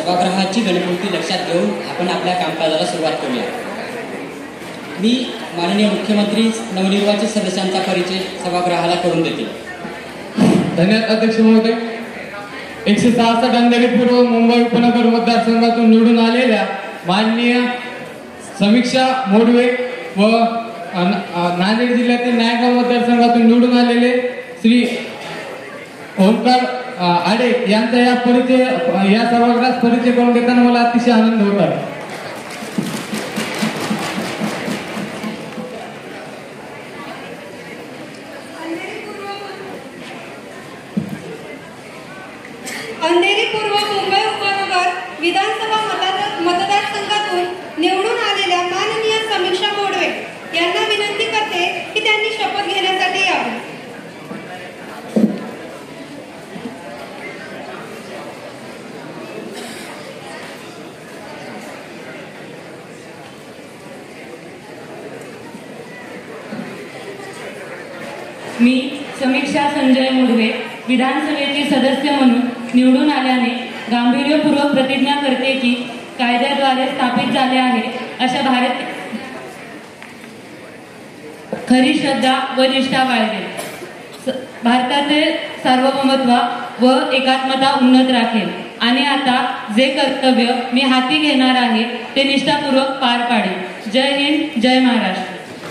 सभागृहाची गणपूर्ती लक्षात घेऊन आपण आपल्या कामकाजाला सुरुवात करूया. मी माननीय मुख्यमंत्री नवनिर्वाचित सदस्यांचा परिचय सभागृहाला करून देते. धन्यवाद अध्यक्ष महोदय. 166 अंधेरी पूर्व मुंबई उपनगर मतदारसंघातून निवडून आलेल्या माननीय समीक्षा मोडवे व नांदेड जिल्ह्यातील नायगाव मतदारसंघातून निवडून आलेले श्री ओंकार आडे यांचा या सभागृहात परिचय करून देताना मला अतिशय आनंद होत आहे. अंधेरी पूर्व मुंबई उपनगर विधानसभा मतदारसंघातून निवडून आलेल्या माननीय समीक्षा मोडवे यांना विनंती करते की त्यांनी शपथ घेण्यासाठी यावे. मी समीक्षा संजय मोडवे विधानसभेचे सदस्य म्हणून निवडून आल्याने गांभीर्यपूर्वक प्रतिज्ञा करते की कायद्याद्वारे स्थापित झाले आहे अशा खरी श्रद्धा व निष्ठा बाळगेल, भारताचे सार्वभौमत्व व एकात्मता उन्नत राखेल आणि आता जे कर्तव्य मी हाती घेणार आहे ते निष्ठापूर्वक पार पाडेल. जय हिंद, जय महाराष्ट्र.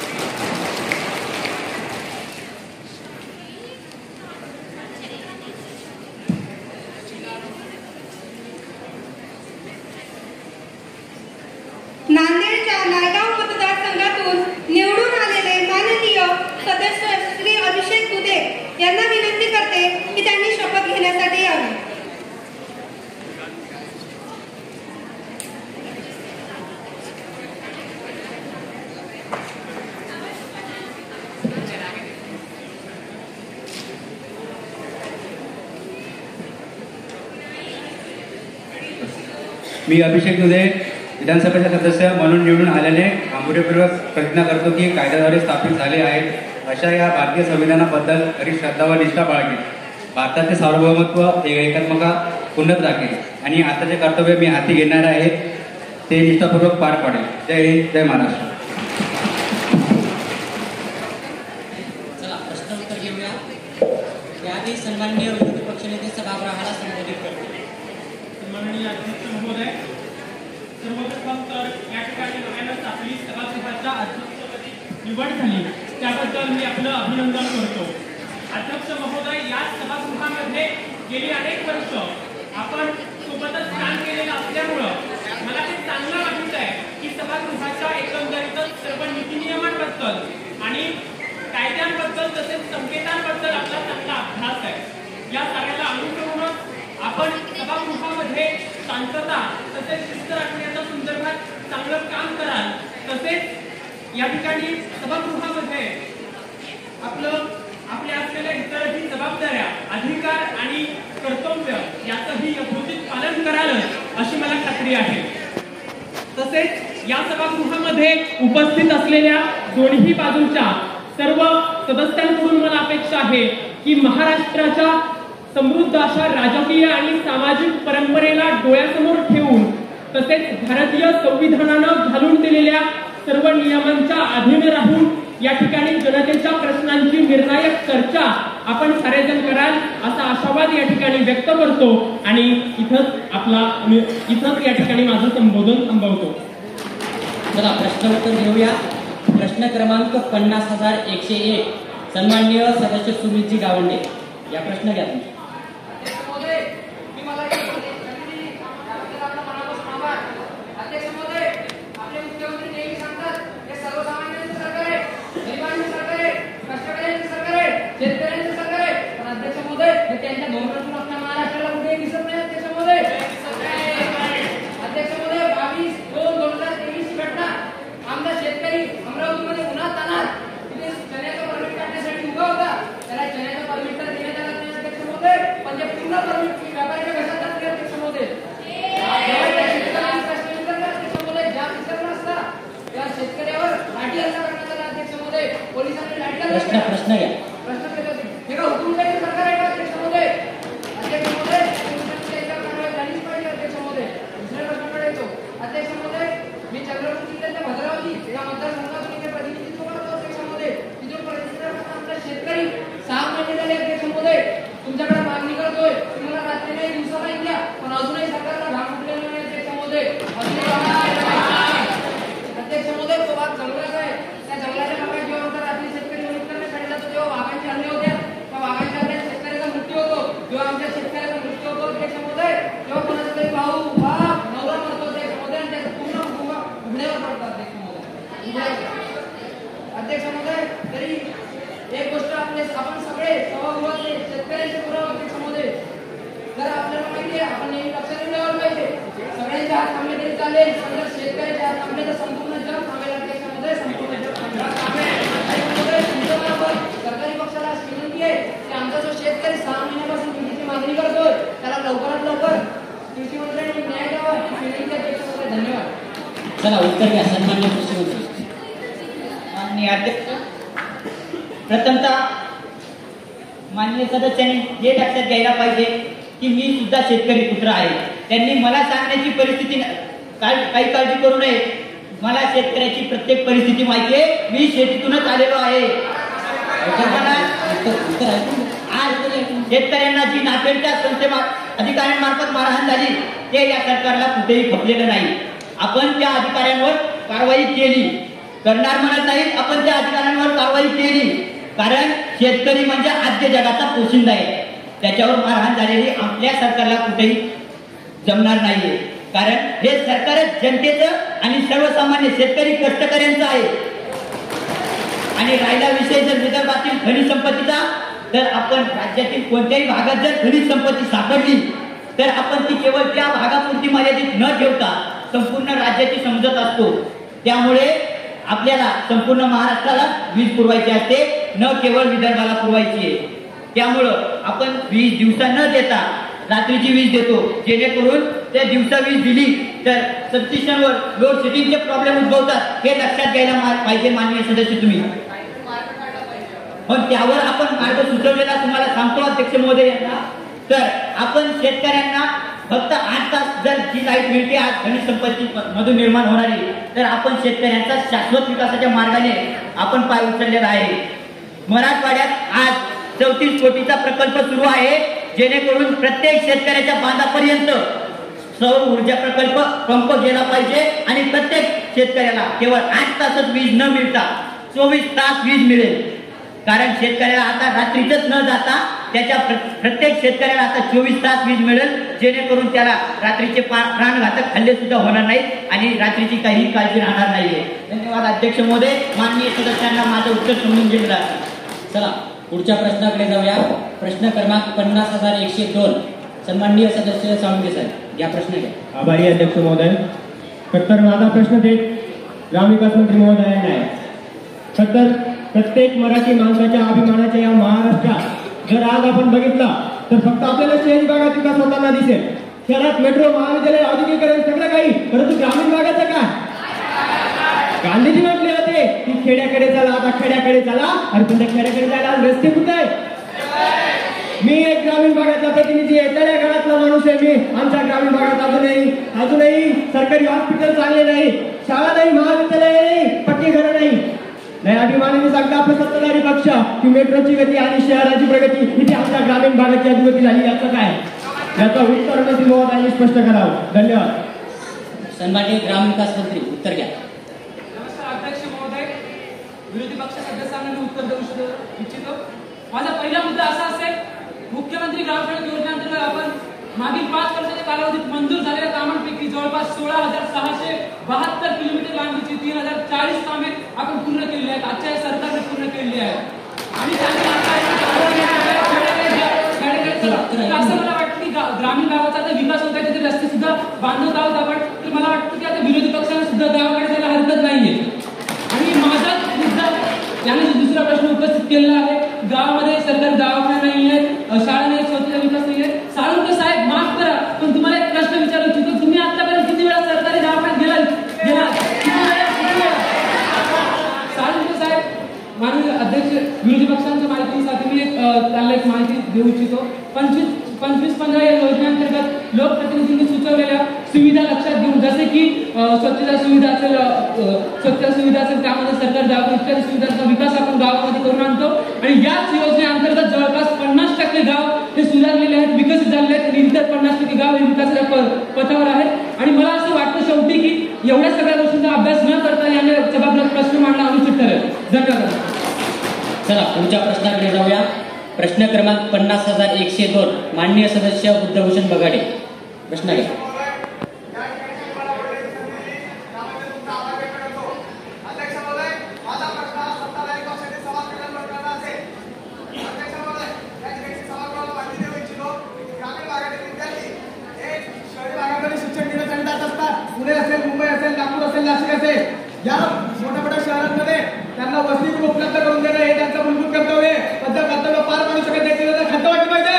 नांदेडच्या नायगाव मतदारसंघातून निवडून आलेले माननीय सदस्य श्री अभिषेक दुधे यांना विनंती करते की त्यांनी शपथ घेण्यासाठी यावे. मी अभिषेक दुधे विधानसभेचे सदस्य म्हणून निवडून आल्याने गांभीर्यपूर्वक प्रतिज्ञा करतो की कायद्याद्वारे स्थापित झाले आहेत अशा या भारतीय संविधानाबद्दल खरी श्रद्धा व निष्ठा बाळगेल, भारताचे सार्वभौमत्व एकात्मता उन्नत राखेल आणि आता जे कर्तव्य मी हाती घेणार आहे ते निष्ठापूर्वक पार पाडेल. जय हिंद, जय महाराष्ट्र. चला प्रश्नोत्तर घेऊया. याआधी सन्माननीय विरोधी पक्षनेते सभागृहाला संबोधित करते. माननीय अध्यक्ष महोदय, सर्वप्रथम तर या ठिकाणी नव्यानंच आपली सभागृहाच्या अध्यक्षपदी निवड झाली त्याबद्दल मी आपलं अभिनंदन करतो. अध्यक्ष महोदय, या सभागृहामध्ये गेली अनेक वर्ष आपण सोबतच काम केलेलं असल्यामुळं मला ते चांगलं वाटत आहे की सभागृहाच्या एकंदरीतच सर्व नीतिनियमांबद्दल आणि कायद्यांबद्दल तसेच संकेतांबद्दल आपला चांगला अभ्यास आहे. या सगळ्याला अनुसरूनच आपण सभागृहामध्ये शांतता तसेच शिस्त राखण्याच्या संदर्भात चांगलं काम कराल. तसेच या ठिकाणी सभागृहामध्ये आपल्या असलेल्या इतरही जबाबदाऱ्या, अधिकार आणि कर्तव्य याचंही यथोचित पालन कराल अशी मला खात्री आहे. तसेच या सभागृहामध्ये उपस्थित असलेल्या दोन्ही बाजूच्या सर्व सदस्यांकडून मला अपेक्षा आहे की महाराष्ट्राच्या समृद्ध अशा राजकीय आणि सामाजिक परंपरेला डोळ्यासमोर ठेवून तसेच भारतीय संविधानानं घालून दिलेल्या सर्व नियमांच्या अधीन राहून या ठिकाणी जनतेच्या प्रश्नांची निर्णायक चर्चा आपण सारेजण कराल असा आशावाद या ठिकाणी व्यक्त करतो आणि इथंच या ठिकाणी माझं संबोधन थांबवतो. चला प्रश्नोत्तर घेऊया. प्रश्न क्रमांक 50,101 सन्माननीय सदस्य सुमितजी गावंडे या प्रश्न घ्या. त्यांच्या बहुप्रश्न आपल्या महाराष्ट्राला कुठे दिसत नाही. त्याच्यामध्ये अध्यक्षामध्ये 22/2/2023 ही घटना आमचा शेतकरी अमरावतीमध्ये उन्हात तानात तिथे चण्याचा परमिट काढण्यासाठी उभा होता. त्याला चण्याचा परमिट तर देण्यात आला नाही अध्यक्षामध्ये, पण ते पूर्ण परमिट व्यापाऱ्याच्या घशात टाकले अध्यक्षामध्ये. ज्या विसरला असता त्या शेतकऱ्यावर लाठी हल्ला करण्यात आला अध्यक्षामध्ये. पोलिसांनी लाठी हल्ला प्रश्न घ्या. हे का हुकुमशाही सरकार आहे का अध्यक्षामध्ये? अध्यक्षामध्ये झालीच पाहिजे अध्यक्षामध्ये. महिने झाले अध्यक्ष महोदय तुमच्याकडे मागणी करतोय, तुम्हाला रात्री नाही दिवसा नाही द्या, पण अजूनही सरकारला घाम फुटलेला नाही अध्यक्ष महोदय. अध्यक्ष महोदय तो भाग जंगलाचा आहे, त्या जंगलाच्या भागात जेव्हा आमचा रात्री शेतकरी वणीत करण्यासाठी जातो तेव्हा वाघांचे हल्ले होत्या, त्या वाघांच्या हल्ल्यात शेतकऱ्याचा मृत्यू होतो. जेव्हा आमच्या शेतकऱ्याचा मृत्यू होतो अध्यक्ष महोदय तेव्हा कोणाचा तरी भाऊ बाप नवरा मरतो अध्यक्ष महोदय आणि त्याचं पूर्ण कुटुंब उघड्यावर पडतं अध्यक्ष महोदय. अध्यक्ष महोदय तरी एक गोष्ट आपण सगळे सभागृहातले शेतकऱ्यांचे पुरावे अध्यक्ष महोदय जर आपल्याला माहिती आहे आपण नेहमी लक्षात ठेवायला पाहिजे. सगळ्यांचे हात थांबले तरी चालेल, पण जर शेतकऱ्याचे हात थांबले तर संपूर्ण जग थांबेल अध्यक्ष महोदय, संपूर्ण जग थांबेल. तुमच्या बरोबर सरकारी पक्षाला अशी विनंती आहे की आमचा जो शेतकरी 6 महिन्यापासून कृषीची मागणी करतोय त्याला लवकरात लवकर कृषी मंत्र्यांनी न्याय द्यावा ही विनंती अध्यक्ष महोदय. धन्यवाद. चला उत्तर घ्या सन्माननीय कृषी मंत्री. माननीय अध्यक्ष, प्रथमतः माननीय सदस्यांनी हे लक्षात घ्यायला पाहिजे की मी सुद्धा शेतकरी पुत्र आहे. त्यांनी मला सांगण्याची परिस्थिती काही काळजी करू नये. मला शेतकऱ्याची प्रत्येक परिस्थिती माहिती आहे. मी शेतीतूनच आलेलो आहे. आज शेतकऱ्यांना जी नाफेडच्या अधिकाऱ्यांमार्फत मारहाण झाली ते या सरकारला कुठेही खपलेलं नाही. आपण त्या अधिकाऱ्यांवर कारवाई केली, करणार म्हणत नाहीत, आपण त्या अधिकाऱ्यांवर कारवाई केली. कारण शेतकरी म्हणजे आद्य जगाचा पोशिंदा आहे. त्याच्यावर मारहाण झालेली आपल्या सरकारला कुठेही जमणार नाहीये. कारण हे सरकारच जनतेचं आणि सर्वसामान्य शेतकरी कष्टकऱ्यांचं आहे. आणि राहिला विषय जर विदर्भातील खनिज संपत्तीचा, तर आपण राज्यातील कोणत्याही भागात जर खनिज संपत्ती सापडली तर आपण ती केवळ त्या भागापुरती मर्यादित न ठेवता संपूर्ण राज्याची समजत असतो. त्यामुळे आपल्याला संपूर्ण महाराष्ट्राला वीज पुरवायची असते, न केवळ विदर्भाला पुरवायची आहे. त्यामुळं आपण वीज दिवसा न देता रात्रीची वीज देतो, जेणेकरून त्या दिवसा वीज दिली तर सबस्टेशनवर लोड शेडिंगचे प्रॉब्लेम उद्भवतात. हे लक्षात घ्यायला पाहिजे माननीय सदस्य तुम्ही. पण त्यावर आपण मार्ग सुचवलेला तुम्हाला सांगतो अध्यक्ष महोदय यांना. तर आपण शेतकऱ्यांना फक्त 8 तास जर जी लाईट मिळते आज खनिज संपत्ती मधून निर्माण होणारी, तर आपण शेतकऱ्यांचा शाश्वत विकासाच्या मार्गाने आपण पाय उचललेला आहे. मराठवाड्यात आज 34 कोटीचा प्रकल्प सुरू आहे, जेणेकरून प्रत्येक शेतकऱ्याच्या बांधापर्यंत सौर ऊर्जा प्रकल्प पंप गेला पाहिजे आणि प्रत्येक शेतकऱ्याला केवळ 8 तासच वीज न मिळता 24 तास वीज मिळेल. कारण शेतकऱ्याला आता रात्रीच न जाता त्याच्या प्रत्येक शेतकऱ्याला आता 24 तास वीज मिळेल, जेणेकरून त्याला रात्रीचे प्राणघातक हल्ले सुद्धा होणार नाहीत आणि रात्रीची काही काळजी राहणार नाहीये. धन्यवाद अध्यक्ष महोदय. माननीय सदस्यांना माझं उत्तर समजून घेतलं आहे. चला पुढच्या प्रश्नाकडे जाऊया. प्रश्न क्रमांक 50,102. सन्माननीय सदस्य साळुंखे साहेब घ्या प्रश्न घ्या. आभारी अध्यक्ष महोदय. तर माझा प्रश्न थेट ग्रामविकास मंत्री महोदयांना आहे. तर प्रत्येक मराठी माणसाच्या अभिमानाच्या या महाराष्ट्रात जर आज आपण बघितला तर फक्त आपल्याला शहरी भागात विकास होताना दिसेल. शहरात मेट्रो, महाविद्यालय, औद्योगिकरण सगळं काही, परंतु ग्रामीण भागाचं काय? गांधीजी म्हटले होते की खेड्याकडे चला, आता खेड्याकडे चला. अरे तुमच्या खेड्याकडे जायला रस्ते कुठे आहे? मी एक ग्रामीण भागातला प्रतिनिधी आहे, तळ्या घरातला माणूस आहे मी. आमच्या ग्रामीण भागात अजूनही सरकारी हॉस्पिटल चांगले नाही, शाळा नाही, महाविद्यालय नाही, पक्की घरं नाही. अभिमानाने सांगता आपला सत्ताधारी पक्ष की मेट्रोची गती आणि शहराची प्रगती इथे आमच्या ग्रामीण भागाची अधोगती झाली, याचं काय? याचा उत्तर मंत्री महोदयांनी स्पष्ट करावं. धन्यवाद. सन्माननीय ग्रामविकास मंत्री उत्तर घ्या. नमस्कार अध्यक्ष महोदय, विरोधी पक्ष सदस्यांना मी उत्तर देऊ इच्छितो. माझा पहिला मुद्दा असा असेल, मुख्यमंत्री ग्राम सडक योजनेअंतर्गत आपण मागील 5 वर्षाच्या कालावधीत मंजूर झालेल्या कामांपैकी जवळपास 16,672 किलोमीटर लांबीची 3,040 कामे आपण पूर्ण केली आहेत. आजच्या या सरकारने पूर्ण केलेली आहे. आणि असं मला वाटतं की ग्रामीण भागाचा आता विकास होत आहे, तिथे रस्ते सुद्धा बांधत आहोत आपण. तर मला वाटतं की आता विरोधी पक्षाने सुद्धा गावाकडे जायला हरकत नाहीये. आणि माझा मुद्दा याने जो दुसरा प्रश्न उपस्थित केलेला आहे, गावामध्ये सरकारी दवाखाना नाही आहेत, शाळा नाही, स्वतःचा विकास नाही आहे. साळुंखे साहेब माफ करा, पण तुम्हाला एक प्रश्न विचारू इच्छितो. तुम्ही आतापर्यंत किती वेळा सरकारी दवाखान्यात गेला? साळुंखे साहेब, माननीय अध्यक्ष विरोधी पक्षांच्या माहितीसाठी मी त्यांना एक माहिती देऊ इच्छितो. 25-15 या योजनेअंतर्गत लोकप्रतिनिधींनी सुचवलेल्या सुविधा लक्षात घेऊन, जसे की स्वच्छता सुविधा असेल त्यामध्ये सरकार जागरूक इत्यादी सुविधांचा विकास आपण गावामध्ये करून आणतो आणि याच योजनेअंतर्गत जवळपास 50% गाव हे सुधारलेले आहेत, विकसित झालेले आहेत आणि इतर 50% गाव हे विकासाच्या पथावर आहेत. आणि मला असं वाटतं शेवटी की एवढ्या सगळ्या गोष्टींचा अभ्यास न करता याने जबाबदार प्रश्न मांडणं अनुचित ठरेल. धन्यवाद. चला पुढच्या प्रश्नाकडे जाऊया. प्रश्न क्रमांक 50,102 माननीय सदस्य बुद्धभूषण बगाडे. प्रश्न घ्या. पुणे असेल, मुंबई असेल, नागपूर असेल, नाशिक असेल, या मोठ्या मोठ्या शहरांमध्ये त्यांना वसतिगृह उपलब्ध करून देणं हे त्यांचं मूलभूत कर्तव्य आहे. पण त्या कर्तव्य पार पाडू शकत नाही, खंत वाटली पाहिजे.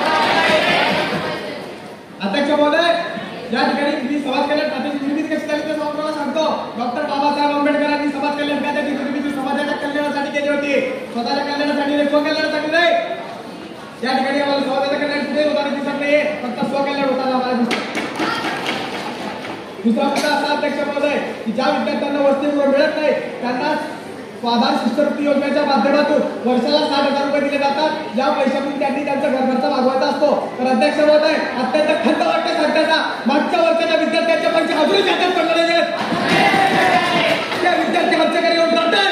अध्यक्ष महोदय, या ठिकाणी मी समाज कल्याण खात्याची निर्मिती कशी झाली ते तुम्हाला सांगतो. डॉक्टर बाबासाहेब आंबेडकरांनी समाज कल्याण खात्याची निर्मिती समाजाच्या कल्याणासाठी केली होती, स्वतःच्या कल्याणासाठी नाही, स्वकल्याणासाठी नाही. या ठिकाणी आम्हाला समाजाच्या कल्याण कुठे होताना दिसत नाहीये, फक्त स्वकल्याण होताना आम्हाला दिसत. दुसरा मुद्दा असा अध्यक्ष महोदय की ज्या विद्यार्थ्यांना वसतिगृह मिळत नाही त्यांना स्वाधार शिष्यवृत्ती योजनेच्या माध्यमातून वर्षाला 60,000 रुपये दिले जातात. या पैशातून त्यांनी त्यांचा घरखर्च भागवायचा असतो. तर अध्यक्ष महोदय, अत्यंत खंत वाटते सरकारला, मागच्या वर्षाच्या विद्यार्थ्यांचे पैसे अजूनही खात्यात पडलेले आहेत. त्या विद्यार्थी आमच्याकडे येऊन जातात.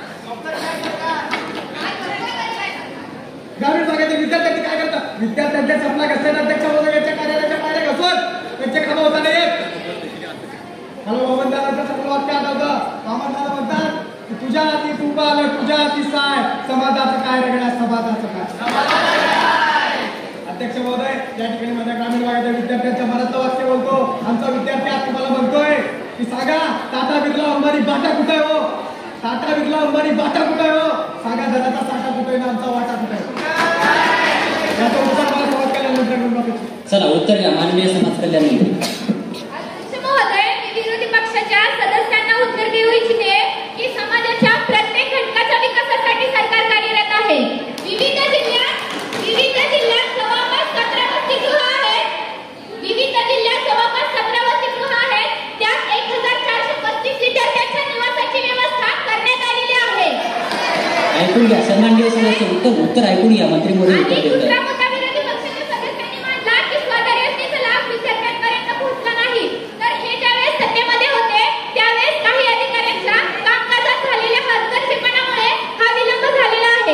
ग्रामीण भागातील विद्यार्थ्यांनी काय करतात? विद्यार्थ्यांच्या सपना घसतात अध्यक्ष महोदय, यांच्या कार्यालयाच्या पायऱ्या घसवून त्यांचे कामं होता नाही. मला मोहनदारांचं चांगलं वाक्य आठवतं. मोहनदार म्हणतात की तुझ्या हाती तू आलं, तुझ्या हाती साय, समाजाचं काय रगड्या, समाजाचं काय. अध्यक्ष महोदय, या ठिकाणी माझ्या ग्रामीण भागाच्या विद्यार्थ्यांच्या मनातलं वाक्य बोलतो. आमचा विद्यार्थी आज तुम्हाला म्हणतोय की सांगा टाटा बिर्ला अंबानी बाटा कुठे हो, टाटा बिर्ला अंबानी बाटा कुठे हो, सांगा धनाचा साठा कुठे ना आमचा वाटा कुठे. याचा उत्तर मला समाज कल्याण मंत्र्यांकडून. चला उत्तर घ्या माननीय समाज कल्याण मंत्री. विरोधी पक्षाच्या सदस्यांना उत्तर देऊ इच्छिते की समाजाच्या प्रत्येक घटकाच्या विकासासाठी सरकार कार्यरत आहे. विविध जिल्ह्यात जवळपास 17 वसतिगृह आहेत. विविध जिल्ह्यात जवळपास 17 वसतिगृह आहेत. त्यात 1435 विद्यार्थ्यांच्या निवासाची व्यवस्था करण्यात आलेली आहे. ऐकून घ्या सन्माननीय सदस्य, उत्तर ऐकून घ्या मंत्री मोदी उत्तर देतात. दुसरा मुद्दा विरोधी पक्षाच्या सदस्यांनी मांडला की स्वाधार योजनेचा लाभ विद्यार्थ्यांपर्यंत पोहोचला नाही. तर हे ज्यावेळेस सत्तेमध्ये होते त्यावेळेस काही अधिकाऱ्यांच्या कामकाजात झालेल्या हस्तक्षेपणामुळे हा विलंब झालेला आहे.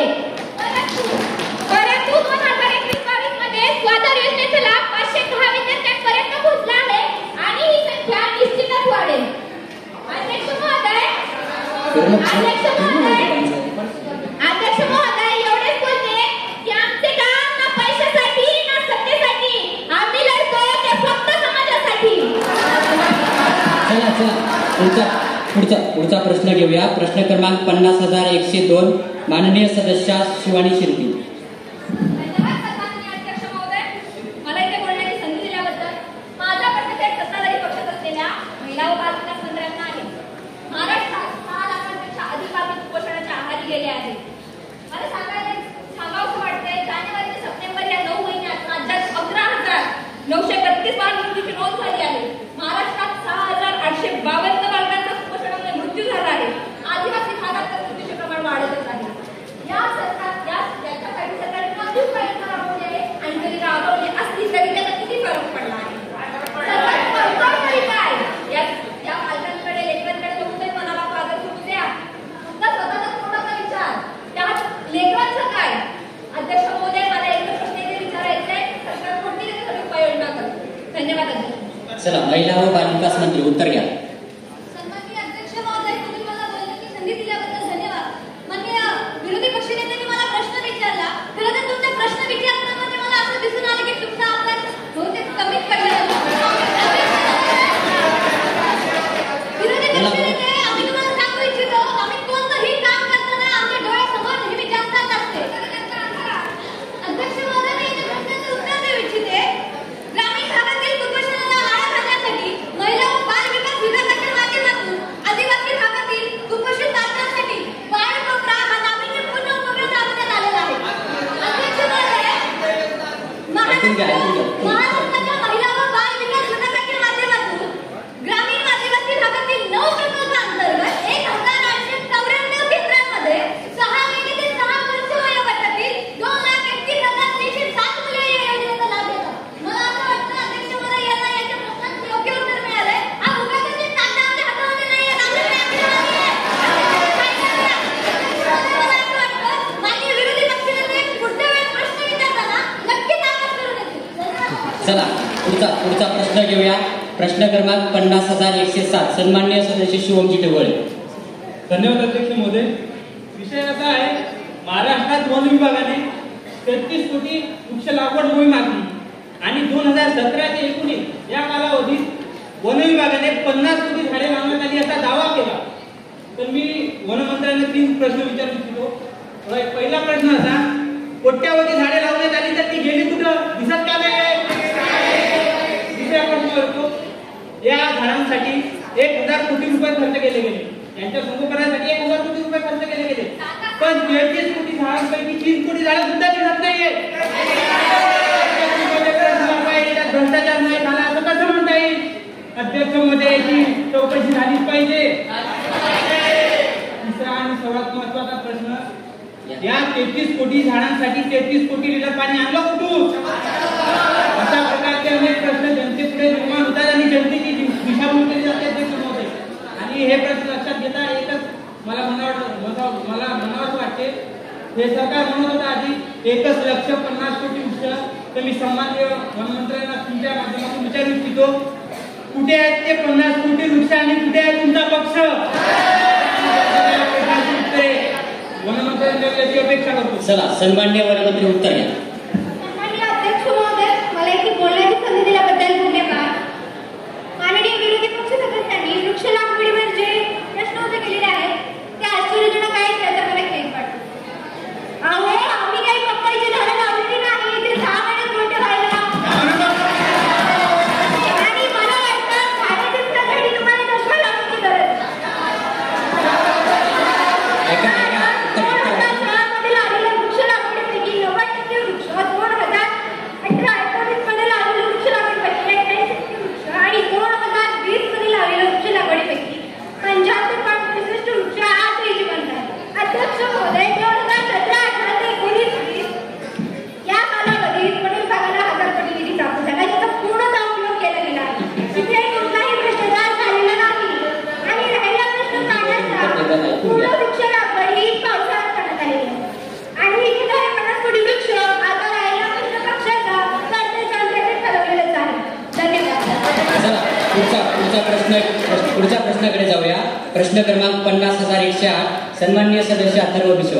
परंतु 2021-22 मध्ये स्वाधार योजनेचा लाभ 510 विद्यार्थ्यांपर्यंत पोहोचला आहे आणि ही संख्या निश्चितच वाढेल. अध्यक्ष महोदय, एवढेच बोलते की आमचे काम ना पैशासाठी ना सत्तेसाठी, आम्ही लढतो ते फक्त समाजासाठी. चला पुढचा प्रश्न घेऊया. प्रश्न क्रमांक 50,102 माननीय सदस्या शिवानी शिर्के. धन्यवाद सन्माननीय अध्यक्ष महोदय, मला इथे बोलण्याची संधी दिल्याबद्दल. माझा प्रश्न थेट सत्ताधारी पक्षात असलेल्या महिला व बालविकास मंत्र्यांना आहे. महाराष्ट्रात 6 लाखांपेक्षा अधिक बालक कुपोषणाच्या आहारी गेले आहेत. मला सांगावंसं वाटतंय, जानेवारी ते सप्टेंबर या 9 महिन्यात राज्यात 11,932 बालमृत्यूची नोंद झाली आहे. महाराष्ट्रात 6,852 बालकांचा कुपोषणामुळे मृत्यू झाला आहे. आदिवासी भागात तर मृत्यूचे प्रमाण वाढतच आहे. याच्यासाठी सरकारने कोणती उपाययोजना राबवली आहे आणि जरी राबवली असली तरी त्याचा किती फरक पडला आहे? सरकार करतो तरी काय? या बालकांकडे, लेकरांकडे बघून मनाला पादर सुटू द्या. तुमचा स्वतःचा तोंडाचा विचार, त्यात लेकरांचं काय? अध्यक्ष महोदय, मला एक प्रश्न विचारायचा आहे, सरकार कोणती त्यासाठी उपाययोजना करते? धन्यवाद अध्यक्ष. चला महिला व बालविकास मंत्री उत्तर घ्या. सन्माननीय अध्यक्ष महोदय, तुम्ही मला बोलण्याची संधी दिल्याबद्दल धन्यवाद. माननीय विरोधी पक्षनेत्यांनी मला प्रश्न विचारला. खरं तर तुमचा प्रश्न विचारताना मला असं दिसून आलं की तुमचा अभ्यास बहुतेक कमीच पडला. विरोधी पक्षनेते, आम्ही तुम्हाला सांगू इच्छितो, आम्ही कोणतंही काम करताना आमच्या डोळ्यासमोर नेहमी जनताच असते. अध्यक्ष महोदय, मी इथे प्रश्नाचं उत्तर देऊ इच्छिते. ग्रामीण भागातील कुपोषणाला आळा घालण्यासाठी महिला व बाल विकास ऐकून घ्या महाराष्ट्राच्या महिला व बाल विकास विभागाच्या माध्यमातून ग्रामीण आदिवासी भागातील 9 प्रकल्पांतर्गत 1894 केंद्रांमध्ये 6 ते 6 वर्ष वयोगटातील 2,31,307 मुले या योजनेचा लाभ घेतात. मला असं वाटतं अध्यक्ष महोदय यांना याच्या प्रश्नाचं योग्य उत्तर मिळालंय. हा उगाच कागदामध्ये हातामध्ये नाहीये, मला असं वाटतं माननीय विरोधी पक्षनेते पुढच्या वेळेस प्रश्न विचारताना नक्कीच आवाज करून येतील. चला पुढचा प्रश्न घेऊया. प्रश्न क्रमांक 50,107 सन्माननीय सदस्य शिवमजी ढवळे. धन्यवाद अध्यक्ष महोदय. विषय असा आहे, महाराष्ट्रात वन विभागाने 33 कोटी वृक्ष लागवड मोहीम आखली आणि 2017 ते 19 या कालावधीत वन विभागाने 50 कोटी झाडे लावण्यात आली असा दावा केला. तर मी वनमंत्र्यांना 3 प्रश्न विचारू इच्छितो. पहिला प्रश्न असा, कोट्यावधी झाडे लावण्यात आली तर ती गेली कुठं, दिसत का नाही? दुसरा प्रश्न करतो, या झाडांसाठी 1,000 कोटी रुपये खर्च केले गेले, यांच्या संगोपनासाठी 1,000 कोटी रुपये खर्च केले गेले, पण 33 कोटी झाडांपैकी 3 कोटी झाडं सुद्धा दिसत नाहीये. भ्रष्टाचार नाही झाला असं कसं म्हणता येईल? अध्यक्ष महोदय याची चौकशी झालीच पाहिजे. तिसरा आणि सर्वात महत्वाचा प्रश्न, या 33 कोटी झाडांसाठी 33 कोटी लिटर पाणी आणलं कुठून? अशा प्रकारचे अनेक प्रश्न जनतेपुढे निर्माण होतात आणि जनतेची दिशाभूल केली जाते अध्यक्ष महोदय. आणि हे प्रश्न लक्षात घेता एकच मला म्हणावंच वाटते, हे सरकार म्हणत होतं आधी 1,50,00,000 कोटी वृक्ष. तर मी सन्माननीय वनमंत्र्यांना तुमच्या माध्यमातून विचारू इच्छितो, कुठे आहेत ते 50 कोटी वृक्ष आणि कुठे आहे तुमचा पक्ष? वनमंत्र्यांनी याची अपेक्षा करतो. चला सन्माननीय वनमंत्री उत्तर द्या. माननीय अध्यक्ष महोदय, मला इथे बोलण्याची संधी दिल्याबद्दल धन्यवाद. माननीय विरोधी पक्ष सदस्यांनी वृक्ष लागवडीवर जे प्रश्न उभे केलेले आहेत ते आश्चर्यजनक आहेत, त्याचा मला खेद वाटतो. अहो, आम्ही काही पपईची झाडं लावलेली नाही, ते 6 महिन्यात मोठे व्हायला. आणि मला वाटतं झाडे दिसण्यासाठी तुम्हाला चष्मा लावण्याची गरज. शहरामध्ये लावलेल्या वृक्ष लागवडीपैकी 90% वृक्ष 2018-19 मध्ये लावलेल्या वृक्ष लागवडीपैकी 81% वृक्ष आणि 2020 मध्ये लावलेल्या वृक्ष लागवडीपैकी 75.65 वृक्ष आजही जिवंत आहेत. अध्यक्ष महोदय, 2017-18 ते 19-20 या कालावधीत वन विभागाला 1,000 कोटी निधी प्राप्त झाला, ज्याचा पूर्णतः उपयोग केला गेला. तिथे कुठलाही भ्रष्टाचार झालेला नाही आणि राहिला प्रश्न पाण्याचा, पूर्ण वृक्ष लागवड ही पावसाळ्यात करण्यात आलेली आहे. आणि इथे 50 कोटी वृक्ष आता राहिला प्रश्न पक्षाचा सरकारच्या अंतर्गत ठरवलेलंच आहे. धन्यवाद. चला पुढच्या प्रश्नाकडे जाऊया. प्रश्न क्रमांक 50,108 सन्माननीय सदस्य अथर्व विश्वास.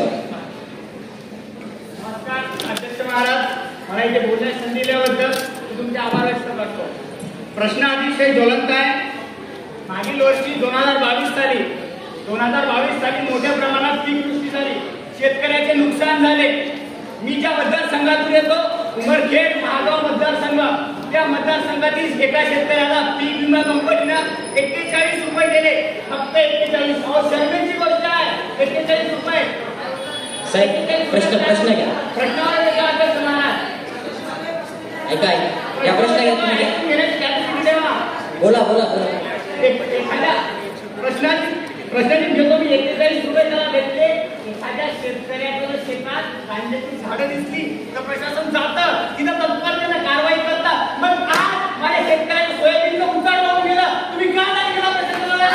नमस्कार अध्यक्ष महाराज, मला इथे बोलण्याची संधी दिल्याबद्दल तुमचे आभार व्यक्त करतो. प्रश्न अतिशय ज्वलंत आहे. मागील वर्षी 2022 साली मोठ्या प्रमाणात पीकवृष्टी झाली, शेतकऱ्याचे नुकसान झाले. मी ज्या मतदारसंघातून येतो, उमरखेड महागाव मतदारसंघ, त्या मतदारसंघातील एका शेतकऱ्याला पीक विमा कंपनीनं 41 रुपये दिले, फक्त 41. शर्मेची गोष्ट आहे, 41 रुपये. साहेब प्रश्न घ्या. प्रश्नावर येतो अध्यक्ष महाराज. ऐका या प्रश्न घ्या तुम्ही घ्या. बोला. एखाद्या प्रश्नाची घेतो मी. 41 रुपये त्याला भेटले. एखाद्या शेतकऱ्याकडे शेतात कांद्याची झाडं दिसली तर प्रशासन जातं, तिथं तत्परतेनं कारवाई करतात. मग आज माझ्या शेतकऱ्याच्या सोयाबीनचं उंचाड लावून गेलं, तुम्ही का नाही केला प्रशासनाला?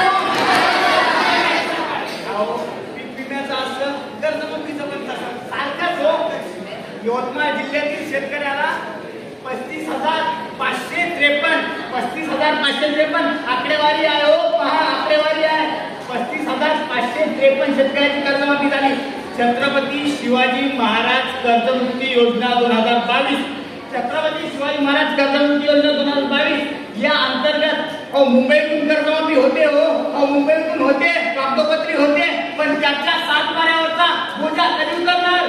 पीक विम्याचं असतं, कर्जमुक्तीचं पण तसं सारखंच हो. यवतमाळ जिल्ह्यातील शेतकऱ्याला 35,553 आकडेवारी आहे हो, पहा आकडेवारी आहे. 35,553 शेतकऱ्याची कर्जमाफी झाली. छत्रपती शिवाजी महाराज कर्जमुक्ती योजना 2022, छत्रपती शिवाजी महाराज कर्जमुक्ती योजना 2022 या अंतर्गत मुंबईतून कर्जमाफी होते हो, मुंबईतून होते, कागदोपत्री होते, पण त्याच्या 7 माऱ्यावरचा बोजा कधी उतरणार?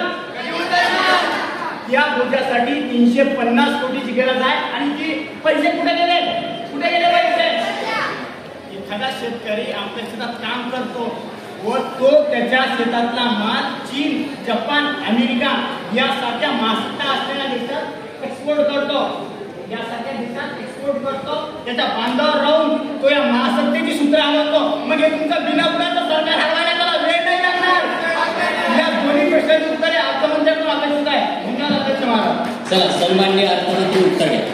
या बोजासाठी 350 कोटीची गरज आहे. आणि ती पैसे कुठे गेले पैसे? एखादा शेतकरी आपल्या शेतात काम करतो व तो त्याच्या शेतातला माल चीन, जपान, अमेरिका यासारख्या महासत्ता असलेल्या देशात एक्सपोर्ट करतो, यासारख्या देशात एक्सपोर्ट करतो, त्याच्या बांधावर राहून तो या महासत्तेची सूत्र आणतो. मग हे तुमचं बिनापुराचं सरकार हलवायला त्याला वेळ नाही लागणार. या दोन्ही प्रश्नांची उत्तरे अर्थमंत्र्यांकडून अपेक्षित आहे. धन्यवाद अध्यक्ष महाराज. चला सन्माननीय अर्थमंत्री उत्तर द्या.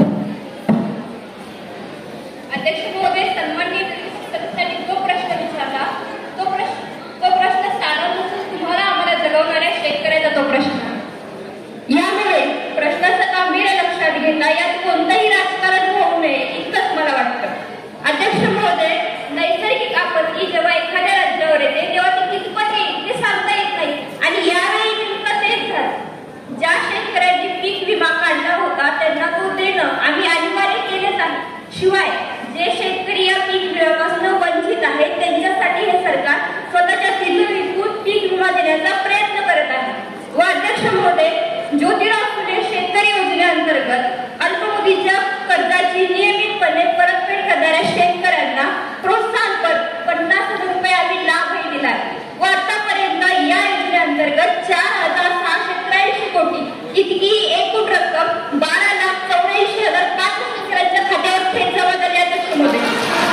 अध्यक्ष महोदय, सन्माननीय सदस्यांनी जो प्रश्न विचारला तो प्रश्न साधा नसून तुम्हाला आम्हाला जगवणाऱ्या शेतकऱ्याचा तो प्रश्न. यामुळे प्रश्नाचं गांभीर्य लक्षात घेता यात कोणतंही राजकारण होऊ नये इतकंच मला वाटतं. अध्यक्ष महोदय, नैसर्गिक आपत्ती जेव्हा एखाद्या राज्यावर येते तेव्हा ती कितपत येईल ते सांगता येत नाही आणि यावेळी नेमकं तेच झालं. ज्या शेतकऱ्यांनी पीक विमा काढला होता त्यांना तो देणं आम्ही अनिवार्य केलेच आहे. शिवाय जे शेतकरी या पीक विम्यापासून वंचित आहेत त्यांच्यासाठी हे सरकार स्वतःच्या तिजोरी विकून पीक विमा देण्याचा प्रयत्न करत आहे. व अध्यक्ष महोदय, ज्योतिराव फुले शेतकरी योजनेअंतर्गत अल्पमुदतीच्या कर्जाची नियमितपणे परतफेड करणाऱ्या शेतकऱ्यांना प्रोत्साहनपर 50,000 रुपये आम्ही लाभही दिला आहे. व आतापर्यंत या योजनेअंतर्गत 4,683 कोटी इतकी एकूण रक्कम 12,84,005 शेतकऱ्यांच्या खात्यावर थेट जमा झाली. अध्यक्ष महोदय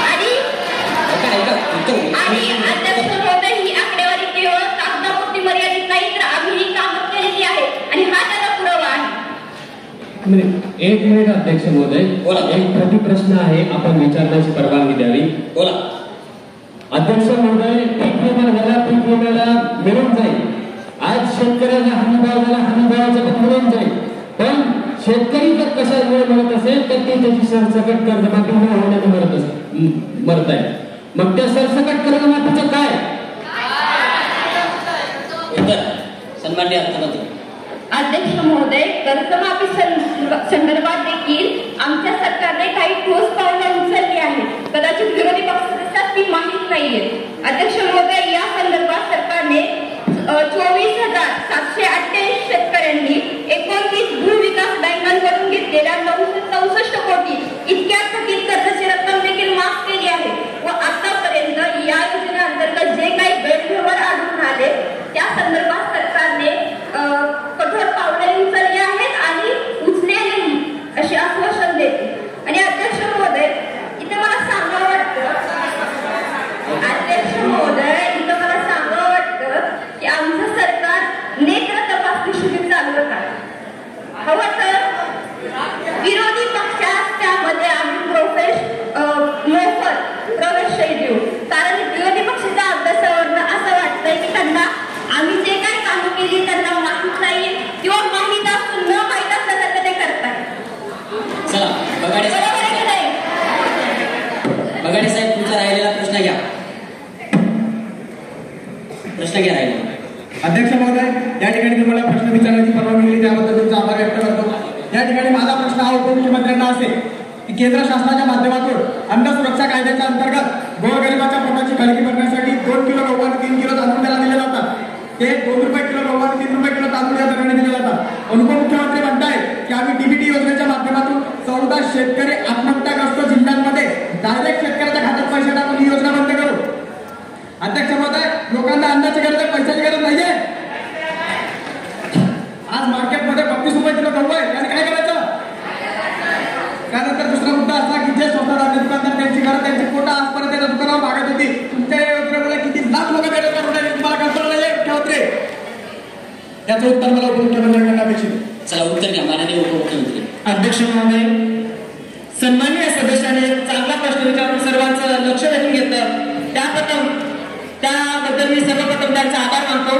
आणि अध्यक्ष महोदय, ही आकडेवारी केवळ कागदापुरती मर्यादित नाही तर आम्ही ही कामं केलेली आहे आणि हा त्याचा पुरावा आहे. एक मिनिट अध्यक्ष महोदय, एक प्रतिप्रश्न आहे, आपण विचारण्याची परवानगी द्यावी. बोला. अध्यक्ष महोदय, पीक विम्याला मिळून जाईल. आज शेतकऱ्याला हमीभाव झाला, हमीभावाचा पण मिळून जाईल. पण शेतकरी जर कशामुळे मरत असेल तर ते त्याची सरसकट कर्जमाफी न होण्याने मरत आहे. मग त्या सरसकट कर्जमाफीचं काय? सन्माननीय अर्थमंत्री. अध्यक्ष महोदय, कर्जमाफी संदर्भात देखील आमच्या सरकारने काही ठोस पावले उचलली आहेत. कदाचित विरोधी पक्षाला ती माहीत नाहीये. अध्यक्ष महोदय, या संदर्भात सरकारने 24,788 शेतकऱ्यांनी 29 भूविकास बँकांकडून घेतलेल्या 964 कोटी इतक्या थकीत कर्जाची रक्कम देखील माफ केली आहे. व आतापर्यंत या योजनेअंतर्गत जे काही गैरव्यवहार आढळून आले त्या संदर्भात सरकारने कठोर पावले उचलली आहेत आणि उचलेली अशी आश्वासन देते. आणि अध्यक्ष महोदय, इथे मला सांगावं वाटतं की आमचं सरकार नेत्र तपासणी शिबिर चालवत आहे. हवं तर विरोधी पक्षात त्यामध्ये आम्ही मोफत प्रवेशही देऊ. कारण विरोधी पक्षाच्या अभ्यासावरनं असं वाटतंय की त्यांना आम्ही जे काही कामं केली त्यांना माहीत नाही किंवा माहीत असून न माहीत असल्यासारखं ते करतात. चला बघाडे साहेब, तुमचा राहिलेला प्रश्न घ्या. प्रश्न घ्या राहिलेला. अध्यक्ष महोदय, या ठिकाणी तुम्हाला प्रश्न विचारण्याची परवानगी दिली त्याबद्दल तुमचा आभार व्यक्त करतो. या ठिकाणी माझा प्रश्न हा उपमुख्यमंत्र्यांना असेल की केंद्र शासनाच्या माध्यमातून अन्न सुरक्षा कायद्याच्या अंतर्गत गोरगरिबाच्या पोटाची खळगी भरण्यासाठी 2 किलो गहू आणि 3 किलो तांदूळ त्याला दिले जातात. ते 2 रुपये किलो गहू आणि 3 रुपये किलो तांदूळ या दराने दिले जातात. उपमुख्यमंत्री म्हणतायत की आम्ही डीबीटी योजनेच्या माध्यमातून 14 शेतकरी आत्महत्याग्रस्त जिल्ह्यांमध्ये डायरेक्ट शेतकऱ्याच्या खात्यात पैसे टाकून ही योजना बंद करू. अध्यक्ष महोदय, लोकांना अन्नाची गरज आहे, पैशाची गरज नाहीये. आज मार्केटमध्ये 32 रुपये किलो गहू आहे आणि काय करायचं? त्यानंतर दुसरा मुद्दा असा की जे स्वतः धान्य दुकानदार त्यांची घरं त्यांची पोटा आजपर्यंत त्याच्या दुकानावर मागत होती. तुमच्या या योजनेमुळे किती लाख लोक बेरोजगार होणार तुम्हाला कल्पना नाहीये मुख्यमंत्री. याचं उत्तर मला उपमुख्यमंत्र्यांना अपेक्षित. चला उत्तर घ्या माननीय उपमुख्यमंत्री. अध्यक्ष महोदय, सन्माननीय सदस्याने चांगला प्रश्न विचारून सर्वांचं लक्ष वेधून घेतलं. त्याबद्दल मी सर्वप्रथम त्यांचा आभार मानतो.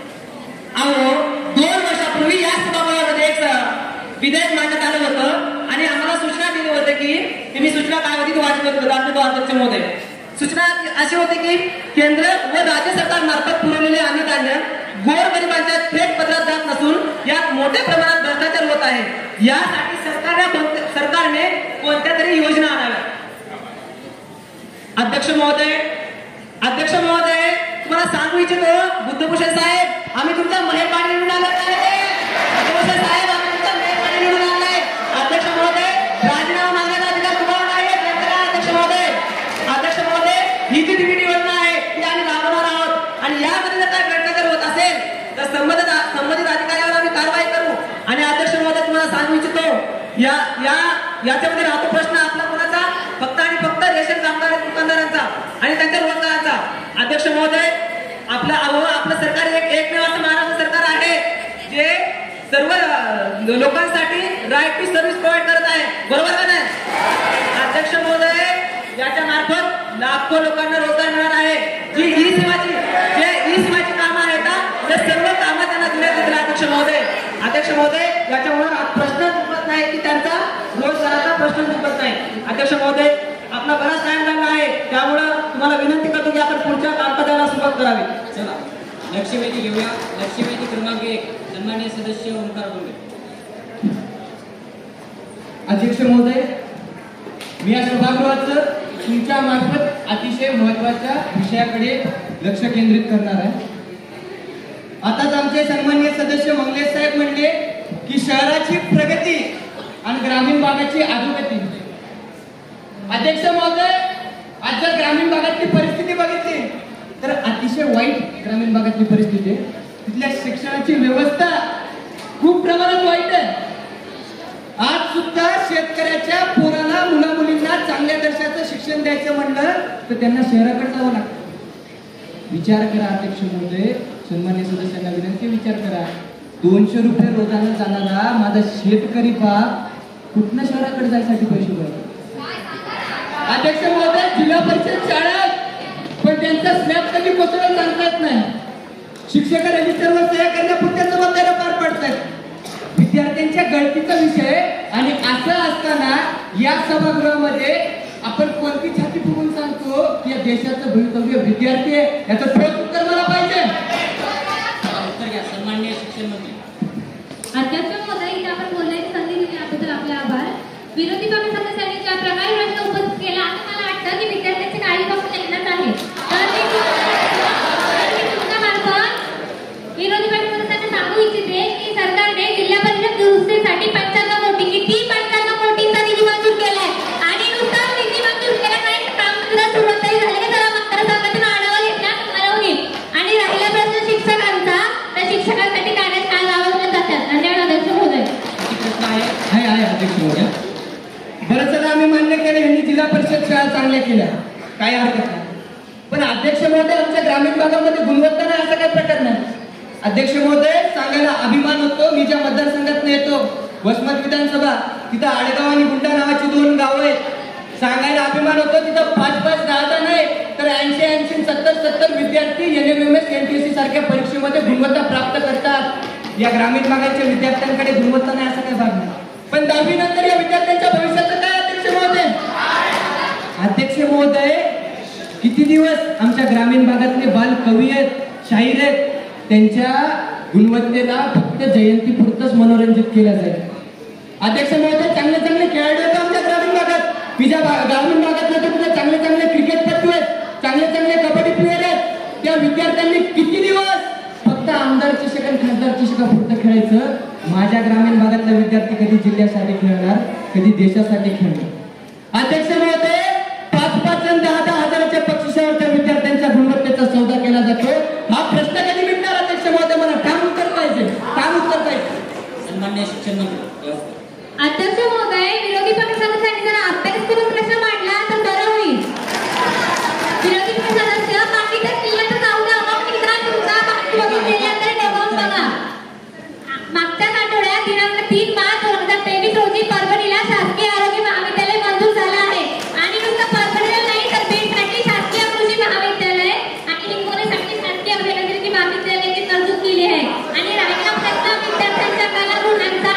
2 वर्षापूर्वी या सभागृहामध्ये एक विधेयक मांडण्यात आलं होतं आणि आम्हाला सूचना दिली होती की मी सूचना कालावधीत वाचतो. अध्यक्ष महोदय, सूचना अशी होती की केंद्र व राज्य सरकार मार्फत पुरवलेले अन्नधान्य गोरगरिबांच्या थेट पदरात जात नसून यात मोठ्या प्रमाणात भ्रष्टाचार होत आहे. यासाठी सरकारने कोणत्या तरी योजना आणाव्या. अध्यक्ष महोदय, तुम्हाला सांगू इच्छितो, बुद्धभूषण साहेब, आम्ही तुमचा मेहरबानी निवडून आलो आहे. बुद्धभूषण साहेब, आम्ही तुमचा मेहरबानी निवडून आलो आहे. अध्यक्ष महोदय, राजीनामा मागण्याचा अधिकार तुम्हाला नाही. अध्यक्ष महोदय, ही जी डीबीटी योजना आहे ती आम्ही राबवणार आहोत आणि यामध्ये जर काय भ्रष्टाचार होत असेल तर संबंधित अधिकाऱ्यावर आम्ही कारवाई करू. आणि अध्यक्ष महोदय तुम्हाला सांगू इच्छितो याच्यामध्ये राहतो प्रश्न आपला कोणाचा, फक्त आणि फक्त रेशन कामगार दुकानदारांचा आणि त्यांच्या रोजगाराचा. अध्यक्ष महोदय आपलं सरकार एकमेव असं महाराष्ट्र सरकार आहे जे सर्व लोकांसाठी राईट टू सर्व्हिस प्रोव्हाइड करत आहे, बरोबर का नाही? अध्यक्ष महोदय याच्या मार्फत लाखो लोकांना रोजगार मिळणार आहे. जी ई सेवाची कामं आहेत ना, ते सर्व कामं त्यांना देण्यात येतील. अध्यक्ष महोदय याच्यामुळे प्रश्न सुटत नाही की त्यांचा रोजगाराचा प्रश्न सुटत नाही. अध्यक्ष महोदय आपला बराच टाइम लागला आहे, त्यामुळं तुम्हाला विनंती करतो की आपण पुढच्या कामकाजाला सुरुवात करावी. चला लक्षवेधी घेऊया. लक्षवेधी क्रमांक 1 सन्माननीय सदस्य ओंकार बोंगे. अध्यक्ष महोदय, मी या सभागृहाचं तुमच्या मार्फत अतिशय महत्वाच्या विषयाकडे लक्ष केंद्रित करणार आहे. आताच आमचे सन्माननीय सदस्य मंगलेश साहेब म्हणले की शहराची प्रगती आणि ग्रामीण भागाची अधोगती. अध्यक्ष महोदय, आज जर ग्रामीण भागातली परिस्थिती बघितली तर अतिशय वाईट ग्रामीण भागातली परिस्थिती आहे. तिथल्या शिक्षणाची व्यवस्था खूप प्रमाणात वाईट आहे. आज सुद्धा शेतकऱ्याच्या पोरांना मुला मुलींना चांगल्या दर्जाचं शिक्षण द्यायचं म्हणलं तर त्यांना शहराकडे जावं लागतं. विचार करा अध्यक्ष महोदय, सन्मान्य सदस्यांना विनंती, विचार करा. 200 रुपये रोजानं जाणारा माझा शेतकरी बाप कुठनं शहराकडे जायसाठी पैसे भरतो? अध्यक्ष महोदय, जिल्हा परिषद शाळेत पण त्यांचा स्लॅब कधी कोसळून सांगता येत नाही. शिक्षक रजिस्टरवर सह्या करण्यापुरत्या जबाबदाऱ्या पार पडतात. विद्यार्थ्यांच्या गळतीचा विषय आणि असं असताना या सभागृहामध्ये आपण कोणती छाती फुगून सांगतो की या देशाचं भवितव्य विद्यार्थी आहे, याचं ठोस उत्तर मला पाहिजे. उत्तर घ्या सन्माननीय शिक्षण मंत्री. अध्यक्ष महोदय, इथे आपण बोलण्याची संधी दिली याबद्दल आपले आभार. विरोधी पक्ष सदस्यांनी ज्या प्रकारे प्रश्न उपस्थित केला असं मला वाटतं की विद्यार्थ्यांची काळजी फक्त त्यांनाच आहे. तर मी तुमच्या मार्फत विरोधी पक्ष सदस्यांना सांगू इच्छिते की सरकारने जिल्हा परिषद दुरुस्तीसाठी 95 कोटी किती 95 कोटींचा निधी मंजूर केलाय आणि नुसताच निधी मंजूर केला नाही, काम सुरुवात झाली तर मतदारसंघातून आढावा घेतला मला होईल. आणि राहिला प्रश्न शिक्षकांचा, तर शिक्षकांसाठी कार्यशाळा लावल्या जातात. धन्यवाद अध्यक्ष महोदय. आहे अध्यक्ष महोदय. बरं चला, आम्ही मान्य केलं यांनी जिल्हा परिषद शाळा चांगल्या केल्या, काही हरकत नाही. पण अध्यक्ष महोदय, आमच्या ग्रामीण भागामध्ये गुणवत्ता नाही असा काही प्रकार नाही. अध्यक्ष महोदय, सांगायला अभिमान होतो, मी ज्या मतदारसंघातून येतो वसमत विधानसभा, तिथं आडगाव आणि गुंडा नावाची 2 गावं आहेत. सांगायला अभिमान होतो तिथं 5-5 10 नाही तर 80 70 विद्यार्थी NMMS NTSC सारख्या परीक्षेमध्ये गुणवत्ता प्राप्त करतात. या ग्रामीण भागाच्या विद्यार्थ्यांकडे गुणवत्ता नाही असा काही भाग नाही. पण 10वी नंतर या विद्यार्थ्यांच्या भविष्याचं काय अध्यक्ष महोदय? अध्यक्ष महोदय, किती दिवस आमच्या ग्रामीण भागातले बाल कवी आहेत, शाहीर आहेत, त्यांच्या गुणवत्तेला फक्त जयंतीपुरतच मनोरंजित केलं जाईल. अध्यक्ष महोदय, चांगले खेळाडू आहेत आमच्या ग्रामीण भागात. ज्या ग्रामीण भागातले तर चांगले क्रिकेटपटू आहेत, चांगले कबड्डी प्लेयर आहेत. त्या विद्यार्थ्यांनी किती दिवस फक्त आमदार चषक आणि खासदार चषकापुरतं खेळायचं? माझ्या ग्रामीण भागातला विद्यार्थी कधी जिल्ह्यासाठी खेळणार, कधी देशासाठी खेळणार? अध्यक्ष महोदय, 5-5 आणि 10-10 हजाराच्या बक्षिसावर त्या विद्यार्थ्यांच्या गुणवत्तेचा सौदा केला जातो. हा प्रश्न कधी मिटणार अध्यक्ष महोदय? मला ठाम उत्तर पाहिजे. सन्माननीय शिक्षण मंत्री. अध्यक्ष महोदय, विरोधी पक्ष सदस्यांनी जरा अभ्यास करून प्रश्न मांडला तर बरं होईल. विरोधी पक्ष सदस्य बाकीच्या जिल्ह्यात जाऊ द्या, मग मित्रांचा बाकी बघितल्यानंतर डेव्हलप बघा. मागच्याच आठवड्यात दिनांक 3 मार्च 2023 रोजी परभणीला शासकीय आरोग्य महाविद्यालय मंजूर झालं आहे. आणि नुसतं परभणीला नाही तर बीडसाठी शासकीय कृषी महाविद्यालय आणि हिंगोलीसाठी शासकीय अभियांत्रिकी महाविद्यालयाची तरतूद केली आहे. आणि राहिला प्रश्न विद्यार्थ्यांच्या कलागुणांचा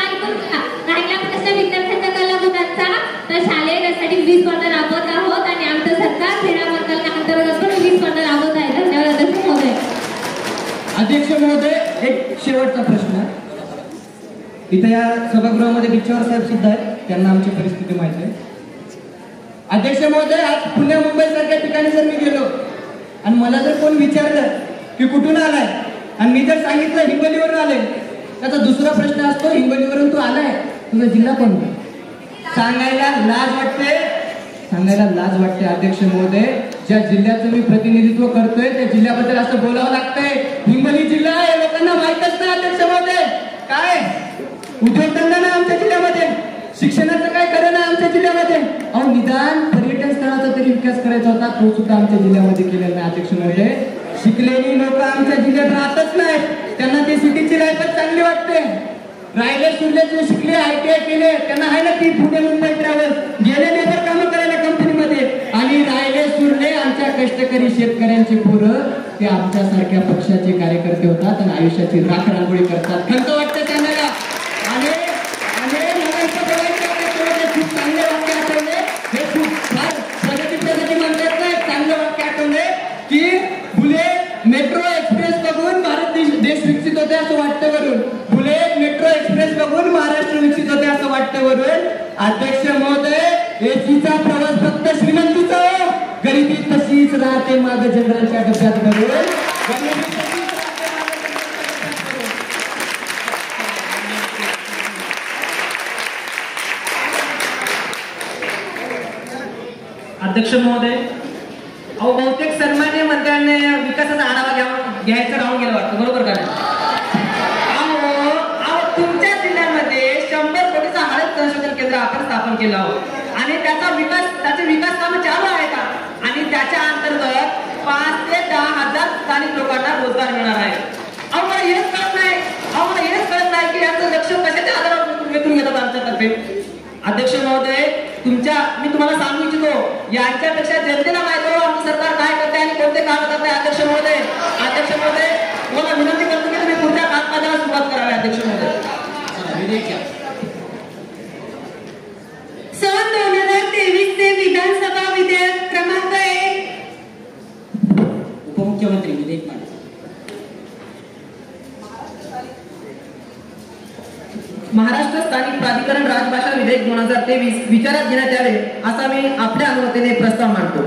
तर शालेय त्यासाठी 20 स्पर्धा राबवत आहोत आणि आमचं सरकार क्रीडा मंत्रालया अंतर्गत पण 20 स्पर्धा राबवत आहे. धन्यवाद अध्यक्ष महोदय. अध्यक्ष महोदय, एक शेवटचा प्रश्न. इथे या सभागृहामध्ये बिच्चवर साहेब सुद्धा आहेत, त्यांना आमची परिस्थिती माहिती आहे. अध्यक्ष महोदय, आज पुणे मुंबई सारख्या ठिकाणी जर मी गेलो आणि मला जर कोण विचारलं की कुठून आलाय आणि मी जर सांगितलं हिंगोलीवरून आले, त्याचा दुसरा प्रश्न असतो, हिंगोलीवरून तू आलाय, तुझा जिल्हा कोणता? सांगायला लाज वाटते अध्यक्ष महोदय. ज्या जिल्ह्याचं मी प्रतिनिधित्व करतोय त्या जिल्ह्याबद्दल असं बोलावं लागतंय. हिंगोली जिल्हा आहे, लोकांना माहिती काय उद्योगधंदा नाही आमच्या जिल्ह्यामध्ये, शिक्षणाचं काय खरं नाही आमच्या जिल्ह्यामध्ये. अहो निदान पर्यटन स्थळाचा तरी विकास करायचा होता, तो सुद्धा आमच्या जिल्ह्यामध्ये केलेला नाही. अध्यक्ष महोदय, शिकलेली लोक आमच्या जिल्ह्यात राहतच नाहीत, त्यांना ती सिटीची लाईफच चांगली वाटते. राहिले सुरले जे शिकले ITI केले त्यांना आहे ना ती पुणे मुंबई ट्रॅव्हल्स, गेले लेबर कामं करायला कंपनीमध्ये, आणि राहिले सुरले आमच्या कष्टकरी शेतकऱ्यांचे पोरं ते आमच्यासारख्या पक्षाचे कार्यकर्ते होतात आणि आयुष्याची राख रांगोळी करतात. खंत वाटतं त्यांना. आणि खूप चांगले वाक्य आठवले, हे खूप फार प्रगती म्हणतात नाही, चांगले वाक्य आठवले की बुलेट मेट्रो एक्सप्रेस बघून भारत देश विकसित होते असं वाटतं वरून, बुलेट मेट्रो एक्सप्रेस बघून महाराष्ट्र विकसित होते असं वाटतं वरून. अध्यक्ष महोदय, एसीचा प्रवास फक्त श्रीमंतीचा हो, गरिबी तशीच राहते माग जनरलच्या डब्यात घडून. अध्यक्ष महोदय, अहो बहुतेक सन्मान्य मंत्र्यांनी विकासाचा आढावा घ्यायचं राहून गेलं वाटतं, बरोबर का? अहो तुमच्या जिल्ह्यामध्ये 100 कोटीचा हळद संशोधन केंद्र आपण स्थापन केलं आहोत आणि त्याचे विकास कामं चालू आहे का? आणि त्याच्या अंतर्गत 5 ते 10 हजार स्थानिक लोकांना रोजगार मिळणार आहे. अहो मला हेच कळत नाही की याचं लक्ष कशाच्या आधारावर वेतून घेतात आमच्यातर्फे. अध्यक्ष महोदय, मी तुम्हाला सांगू इच्छितो, यांच्यापेक्षा जनतेला माहिती हो आमचं सरकार काय करते आणि कोणते काम करत आहे. अध्यक्ष महोदय, मला विनंती करतो की तुम्ही पुढच्या कामकाजाला सुरुवात करावी. अध्यक्ष महोदय, सन 2023 चे विधानसभा विधेयक क्रमांक 1. उपमुख्यमंत्री विधेयक मांडा. महाराष्ट्र स्थानिक प्राधिकरण राजभाषा विधेयक 2023 विचारात घेण्यात यावे असा मी आपल्या अनुमतीने प्रस्ताव मांडतो.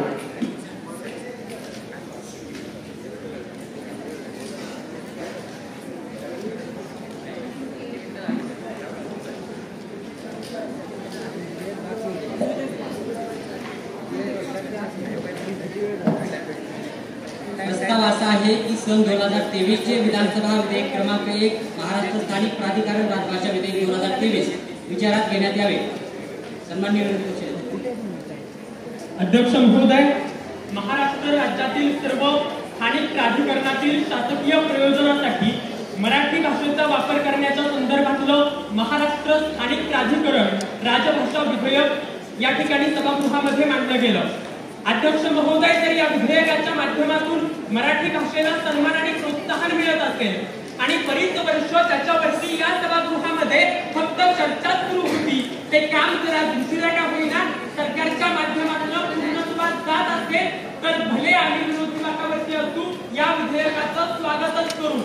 प्रस्ताव असा आहे की सन 2023 चे विधानसभा विधेयक क्रमांक 1 महाराष्ट्र स्थानिक प्राधिकरण राजभाषा विधेयक 2023 विचारात घेण्यात यावे. सन्माननीय अध्यक्ष महोदय, महाराष्ट्र राज्यातील सर्व स्थानिक प्राधिकरणातील शासकीय प्रयोजनासाठी मराठी भाषेचा वापर करण्याच्या संदर्भातलं महाराष्ट्र स्थानिक प्राधिकरण राजभाषा विधेयक या ठिकाणी सभागृहामध्ये मांडलं गेलं. अध्यक्ष महोदय, जर या विधेयकाच्या माध्यमातून मराठी भाषेला सन्मान आणि प्रोत्साहन मिळत असेल आणि बरीच वर्ष त्याच्यावरती या सभागृहामध्ये फक्त चर्चा सुरू होती, ते काम जरा दुसऱ्या का होईना सरकारच्या माध्यमातून पूर्णत्वास जात असेल तर भले आम्ही विरोधी वाटावरती असू, या विधेयकाचं स्वागतच करू.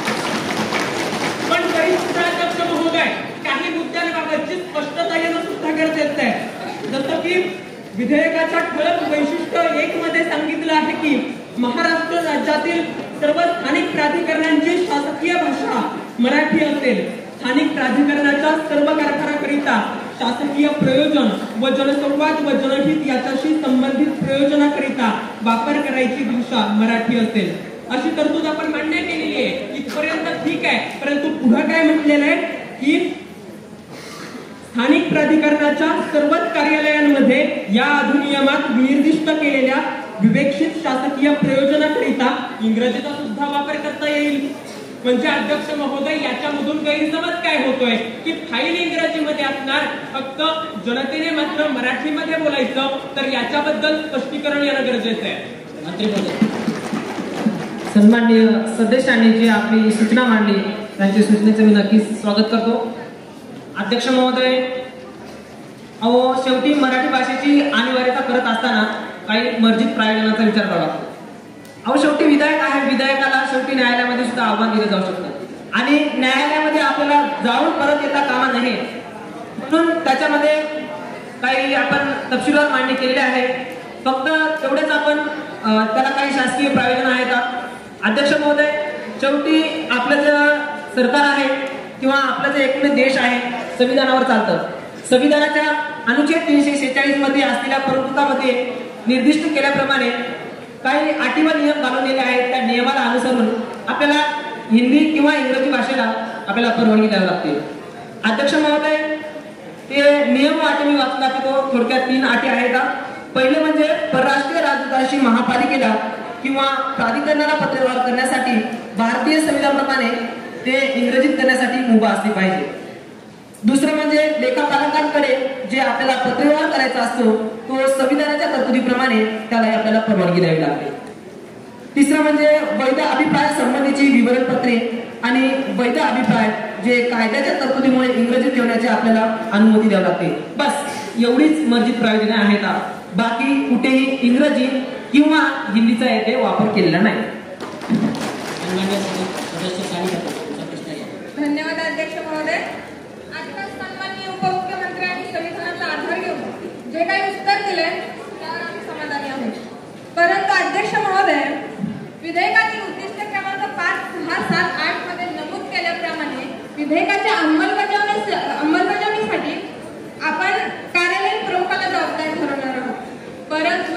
पण तरी सुद्धा अध्यक्ष महोदय, काही मुद्द्यांबाबतची स्पष्टता येणं सुद्धा गरजेचं आहे. जसं की विधेयकाच्या ठळक वैशिष्ट्य 1 मध्ये सांगितलं आहे की महाराष्ट्र राज्यातील सर्व स्थानिक प्राधिकरणांची शासकीय भाषा मराठी असेल. स्थानिक प्राधिकरणाच्या सर्व कारभाराकरिता शासकीय प्रयोजन व जनसंवाद व जनहित याच्याशी संबंधित प्रयोजनाकरिता वापर करायची भाषा मराठी असेल, अशी तरतूद आपण मान्य केलेली आहे. इथपर्यंत ठीक आहे, परंतु पुढे काय म्हटलेलं आहे की स्थानिक प्राधिकरणाच्या सर्वच कार्यालयांमध्ये या अधिनियमात निर्दिष्ट केलेल्या विवेक्षित शासकीय प्रयोजनाकरिता इंग्रजीचा सुद्धा वापर करता येईल. म्हणजे अध्यक्ष महोदय, याच्यामधून गैरसमज काय होतोय की फाईल इंग्रजीमध्ये असणार, फक्त जनतेने मात्र मराठीमध्ये बोलायचं, तर याच्याबद्दल स्पष्टीकरण येणं गरजेचं आहे. मंत्री महोदय, सन्माननीय सदस्यांनी जी आपली सूचना मांडली त्यांच्या सूचनेचं मी नक्कीच स्वागत करतो. अध्यक्ष महोदय, शेवटी मराठी भाषेची अनिवार्यता करत असताना काही मर्जित प्रयोजनाचा विचार करावा लागतो. शेवटी विधायक आहे, विधायकाला शेवटी न्यायालयामध्ये सुद्धा आव्हान दिलं जाऊ शकतं आणि न्यायालयामध्ये आपल्याला जाऊन परत येता कामा नये म्हणून त्याच्यामध्ये काही आपण तपशीलवार मांडणी केलेली आहे. फक्त तेवढेच आपण त्याला काही शासकीय प्रयोजन आहेत का. अध्यक्ष महोदय, शेवटी आपलं जे सरकार आहे किंवा आपलं जे एकूण देश आहे संविधानावर चालतं. संविधानाच्या अनुच्छेद 346 मध्ये असलेल्या प्रवृत्तामध्ये निर्दिष्ट केल्याप्रमाणे काही अटी व नियम घालवलेले आहेत. त्या नियमाला अनुसरून आपल्याला हिंदी किंवा इंग्रजी भाषेला आपल्याला परवानगी द्यावी लागते. अध्यक्ष महोदय, ते नियम अटी मी वाचला की तो थोडक्यात 3 अटी आहेत. पहिले म्हणजे परराष्ट्रीय राजदूतांशी महापालिकेला किंवा प्राधिकरणाला पत्रव्यवहार करण्यासाठी भारतीय संविधानाप्रमाणे ते इंग्रजीत करण्यासाठी मुभा असली पाहिजे. दुसरं म्हणजे लेखापालकांकडे जे आपल्याला पत्रव्यवहार करायचा असतो तो संविधानाच्या तरतुदीप्रमाणे त्याला आपल्याला परवानगी द्यावी लागते. तिसरं म्हणजे वैध अभिप्राय संबंधीची विवरणपत्रे आणि वैध अभिप्राय जे कायद्याच्या तरतुदीमुळे इंग्रजीत ठेवण्याची आपल्याला अनुमती द्यावी लागते. बस एवढीच मर्जीत प्रायोजने आहेत. बाकी कुठेही इंग्रजी किंवा हिंदीचा येथे वापर केलेला नाही. धन्यवाद अध्यक्ष महोदय. आजकाल सन्माननीय उपमुख्यमंत्र्यांनी संविधानाचा आधार घेऊन जे काही उत्तर दिले त्यावर आम्ही समाधानी आहोत. परंतु अध्यक्ष महोदय, विधेयकातील उद्दिष्ट क्रमांक 5, 6, 7, 8 मध्ये नमूद केल्याप्रमाणे विधेयकाच्या अंमलबजावणीसाठी आपण कार्यालयीन प्रमुखाला जबाबदार ठरवणार आहोत. परंतु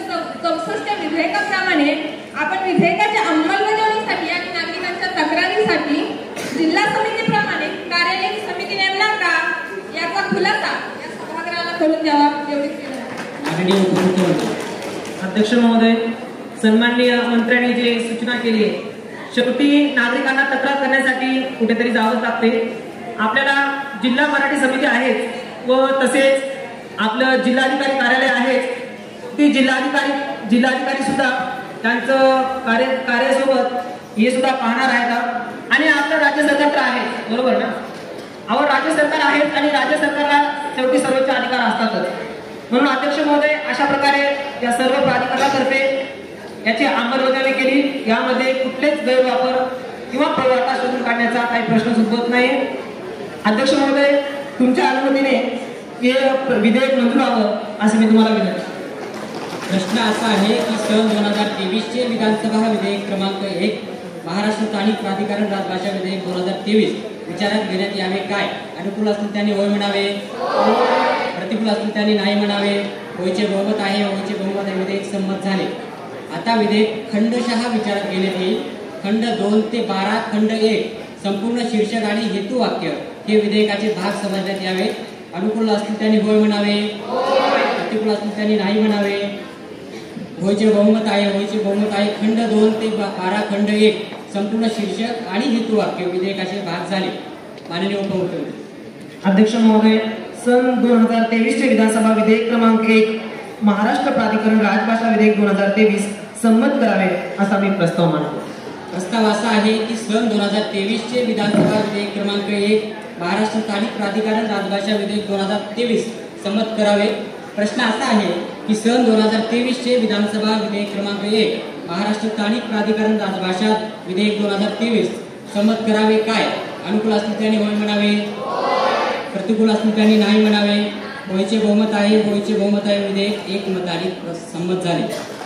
1964 विधेयकाप्रमाणे आपण विधेयकाच्या अंमलबजावणीसाठी आणि नागरिकांच्या तक्रारीसाठी जिल्हा समितीप्रमाणे कार्यालयीन समिती नेमणार का याचा खुलासा या सभागृहाला करून द्यावा एवढीच विनंती. अध्यक्ष महोदय, सन्माननीय मंत्र्यांनी जे सूचना केली शेवटी नागरिकांना तक्रार करण्यासाठी कुठेतरी जावंच लागते. आपल्याला जिल्हा मराठी समिती आहेच व तसेच आपलं जिल्हाधिकारी कार्यालय आहेच. ती जिल्हाधिकारी सुद्धा त्यांचं कार्यासोबत हे सुद्धा पाहणार आहेत आणि आपलं राज्य सरकार तर आहे, बरोबर ना? अहो, राज्य सरकार आहेत आणि राज्य सरकारला शेवटी सर्वोच्च अधिकार असतातच. म्हणून अध्यक्ष महोदय, अशा प्रकारे या सर्व प्राधिकरणातर्फे याची अंमलबजावणी केली. यामध्ये कुठलेच गैरवापर किंवा पळवाटा शोधून काढण्याचा काही प्रश्नच उद्भवत नाही. अध्यक्ष महोदय, तुमच्या अनुमतीने हे विधेयक मंजूर व्हावं असे मी तुम्हाला विनंती. प्रश्न असा आहे की सन 2023 चे विधानसभा विधेयक क्रमांक 1 महाराष्ट्र स्थानिक प्राधिकरण राजभाषा विधेयक 2023 विचारात घेण्यात यावे काय? अनुकूल असतील त्यांनी होय म्हणावे, प्रतिकूल असतील त्यांनी नाही म्हणावे. होयचे बहुमत आहे, होयचे बहुमत आहे. विधेयक संमत झाले. आता विधेयक खंडशः विचारात घेण्यात येईल. खंड 2 ते 12, खंड 1 संपूर्ण शीर्षक आणि हेतुवाक्य हे विधेयकाचे भाग समजण्यात यावे. अनुकूल असतील त्यांनी होय म्हणावे, प्रतिकूल असतील त्यांनी नाही म्हणावे. होयचे बहुमत आहे, होयचे बहुमत आहे. खंड 2 ते 12, खंड 1 संपूर्ण शीर्षक आणि हेतुवाक्य विधेयकाचे भाग झाले. माननीय उपमुख्यमंत्री. अध्यक्ष महोदय, सन 2023 चे विधानसभा विधेयक क्रमांक 1 महाराष्ट्र प्राधिकरण राजभाषा विधेयक 2023 संमत करावे असा मी प्रस्ताव मांडतो. प्रस्ताव असा आहे की सन 2023 चे विधानसभा विधेयक क्रमांक 1 महाराष्ट्र स्थानिक प्राधिकरण राजभाषा विधेयक 2023 संमत करावे. प्रश्न असा आहे की सन 2023 चे विधानसभा विधेयक क्रमांक 1 महाराष्ट्र स्थानिक प्राधिकरण राजभाषा विधेयक 2023 संमत करावे काय? अनुकूल असतील त्यांनी होय म्हणावे, प्रतिकूल असतील त्यांनी नाही म्हणावे. होयचे बहुमत आहे, होयचे बहुमत आहे. विधेयक एकमताने संमत झाले.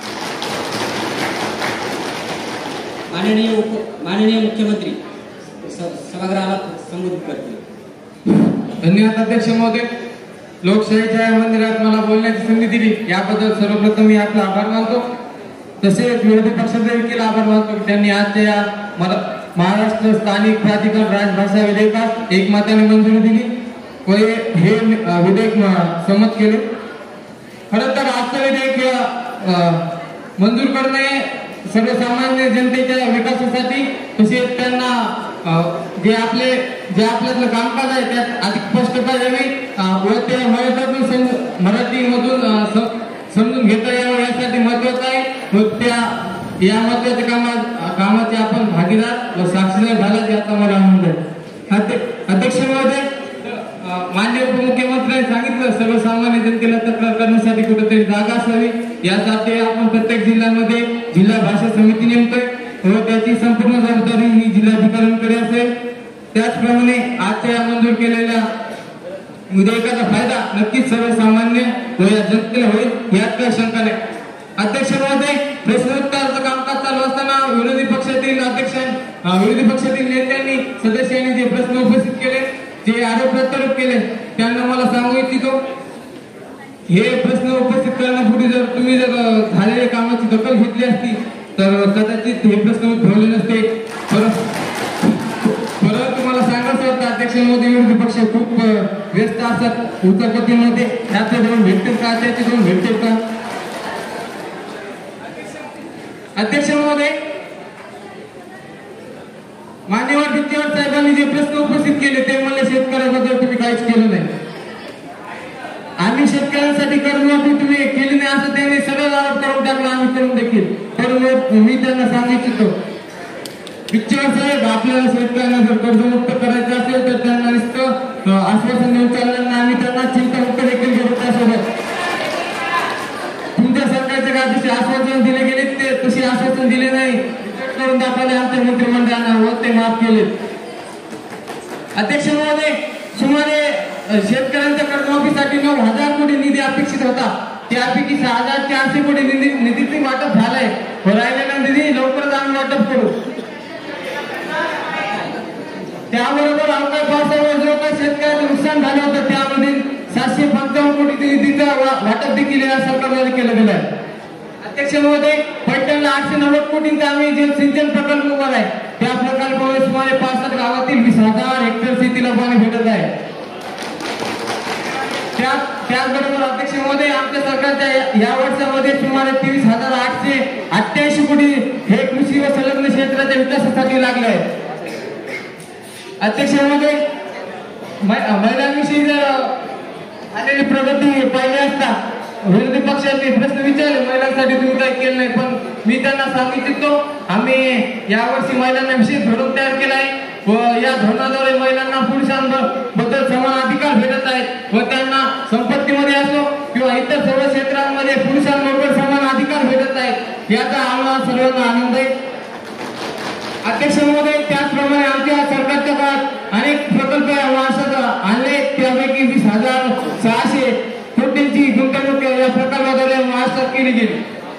माननीय मुख्यमंत्री सभागृहाला संबोधित करतील. धन्यवाद अध्यक्ष महोदय. लोकशाहीच्या मंदिरात मला बोलण्याची संधी दिली याबद्दल सर्वप्रथम मी आपला आभार मानतो. तसेच विरोधी पक्षाचे देखील आभार मानतो की त्यांनी आजच्या या महाराष्ट्र स्थानिक प्राधिकरण राजभाषा विधेयकास एकमताने मंजुरी दिली व हे विधेयक संमत केले. खरं तर आजचं विधेयक मंजूर करणे सर्वसामान्य जनतेच्या विकासासाठी तसेच त्यांना जे आपल्यातलं कामकाज आहे त्यात अधिक स्पष्टता यावी व ते मराठीमधून समजून घेता यावं यासाठी महत्वाचं आहे व त्या या महत्वाच्या कामाचे आपण भागीदार व साक्षीदार झाला याचा मला आनंद आहे. अध्यक्ष महोदय, माननीय उपमुख्यमंत्र्यांनी सांगितलं सर्वसामान्य जनतेला तक्रार करण्यासाठी कुठेतरी जागा असावी. यासाठी आपण प्रत्येक जिल्ह्यामध्ये जिल्हा भाषा समिती नेमतोय व त्याची संपूर्ण जबाबदारी ही जिल्हाधिकाऱ्यांकडे असेल. त्याचप्रमाणे आजच्या मंजूर केलेल्या विधेयकाचा फायदा नक्कीच सर्वसामान्य व या जनतेला होईल यात काही शंका नाही. अध्यक्ष महोदय, प्रश्नोत्तराचं कामकाज चालू असताना विरोधी पक्षातील नेत्यांनी सदस्यांनी जे प्रश्न उपस्थित केले, जे आरोप प्रत्यारोप केले त्यांना मला सांगू इच्छितो. हे प्रश्न उपस्थित करण्यापूर्वी जर तुम्ही झालेल्या कामाची दखल घेतली असती तर कदाचित हे प्रश्न उद्भवले नसते. परंतु मला अध्यक्ष महोदय विरोधी पक्ष खूप व्यस्त असतात उत्तरपत्तीमध्ये, त्याचे दोन भेटतील का, त्याचे दोन भेटतील का? अध्यक्ष महोदय, मान्यवर बिच्चेवर साहेबांनी जे प्रश्न उपस्थित केले ते म्हणले शेतकऱ्याबद्दल तुम्ही काहीच केलं नाही, आम्ही शेतकऱ्यांसाठी कर्जमाफी तुम्ही केली नाही असं त्यांनी सगळं आरोप करून टाकला, आम्ही करून देखील. पण मी त्यांना सांगितलं बिच्चेवर साहेब, आपल्याला शेतकऱ्यांना जर कर्जमुक्त करायचं असेल तर त्यांना नुसतं आश्वासन देऊन चालणार नाही, आम्ही त्यांना चिंतामुक्त देखील करू. त्यासोबत तुमच्या सरकारचे काय जसे आश्वासन दिले गेले ते तसे आश्वासन दिले नाही, करून दाखवले आमच्या मंत्रिमंडळानं व ते माफ केले. अध्यक्ष महोदय, सुमारे शेतकऱ्यांच्या कर्जमाफीसाठी 9,000 कोटी निधी अपेक्षित होता, त्यापैकी 6,400 कोटी निधीचे वाटप झालंय व राहिलेला निधी लवकरच आम्ही वाटप करू. त्याबरोबर अवकाळी पावसामुळे जो काही शेतकऱ्यांचं नुकसान झालं होतं त्यामध्ये 755 कोटी निधीचं वाटप देखील या सरकारद्वारे केलं गेलं आहे. अध्यक्ष महोदय, पैठणला 890 कोटींचा आम्ही जे सिंचन प्रकल्प उभा आहे त्या प्रकल्पामुळे सुमारे 65 गावातील 20,000 हेक्टर शेतीला पाणी भेटत आहे. त्याचबरोबर अध्यक्ष महोदय, आमच्या सरकारच्या या वर्षामध्ये सुमारे 23,888 कोटी हे कृषी व संलग्न क्षेत्राच्या विकासासाठी लागले आहे. अध्यक्ष महोदय, महिलांविषयी जर आलेली प्रगती पाहिली असता विरोधी पक्षांनी प्रश्न विचारले महिलांसाठी तुम्ही काही केलं नाही, पण मी त्यांना सांगितलं आम्ही यावर्षी महिलांना विशेष धोरण तयार केलं आहे व या धोरणाद्वारे महिलांना पुरुषांबद्दल समान अधिकार भेटत आहेत व त्यांना संपत्तीमध्ये असो किंवा इतर सर्व क्षेत्रांमध्ये पुरुषांबरोबर समान अधिकार भेटत आहेत, याचा आम्हाला सर्वांना आनंद आहे. अध्यक्ष महोदय, त्याचप्रमाणे आमच्या सरकारच्या काळात अनेक प्रकल्प महाराष्ट्रात आणले, त्यापैकी 20,600 कोटींची गुंतवणूक या प्रकल्पाद्वारे महाराष्ट्रात केली गेली.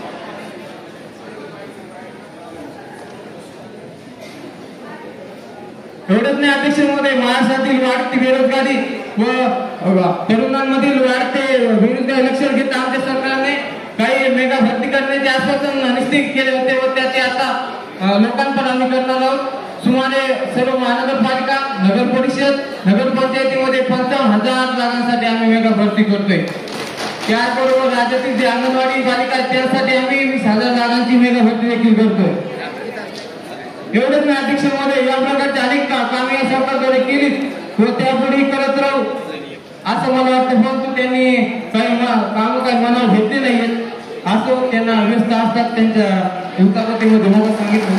एवढंच नाही अध्यक्ष महोदय, महाराष्ट्रातील वाढती बेरोजगारी व तरुणांमधील वाढते विरुद्ध लक्षण घेता आमच्या सरकारने काही मेगा भरती करण्याचे आश्वासन निश्चित केले होते व त्याचे आता लोकांपर्यंत आम्ही करणार आहोत. सुमारे सर्व महानगरपालिका, नगर परिषद, नगरपंचायतीमध्ये 55,000 जागांसाठी आम्ही मेगा भरती करतोय. त्याचबरोबर राज्यातील जे अंगणवाडी पालिका त्यासाठी आम्ही 20,000 जागांची मेगा भरती देखील करतोय. एवढंच नाही अध्यक्ष महोदय, या प्रकारची अनेक कामे या सरकारद्वारे केली व त्यापुढे करत राहू असं मला वाटतं, परंतु त्यांनी काही काम काही मनावर घेतले नाहीयेत असं त्यांना व्यस्त असतात त्यांच्या युक्तापतीमध्ये मला सांगितलं.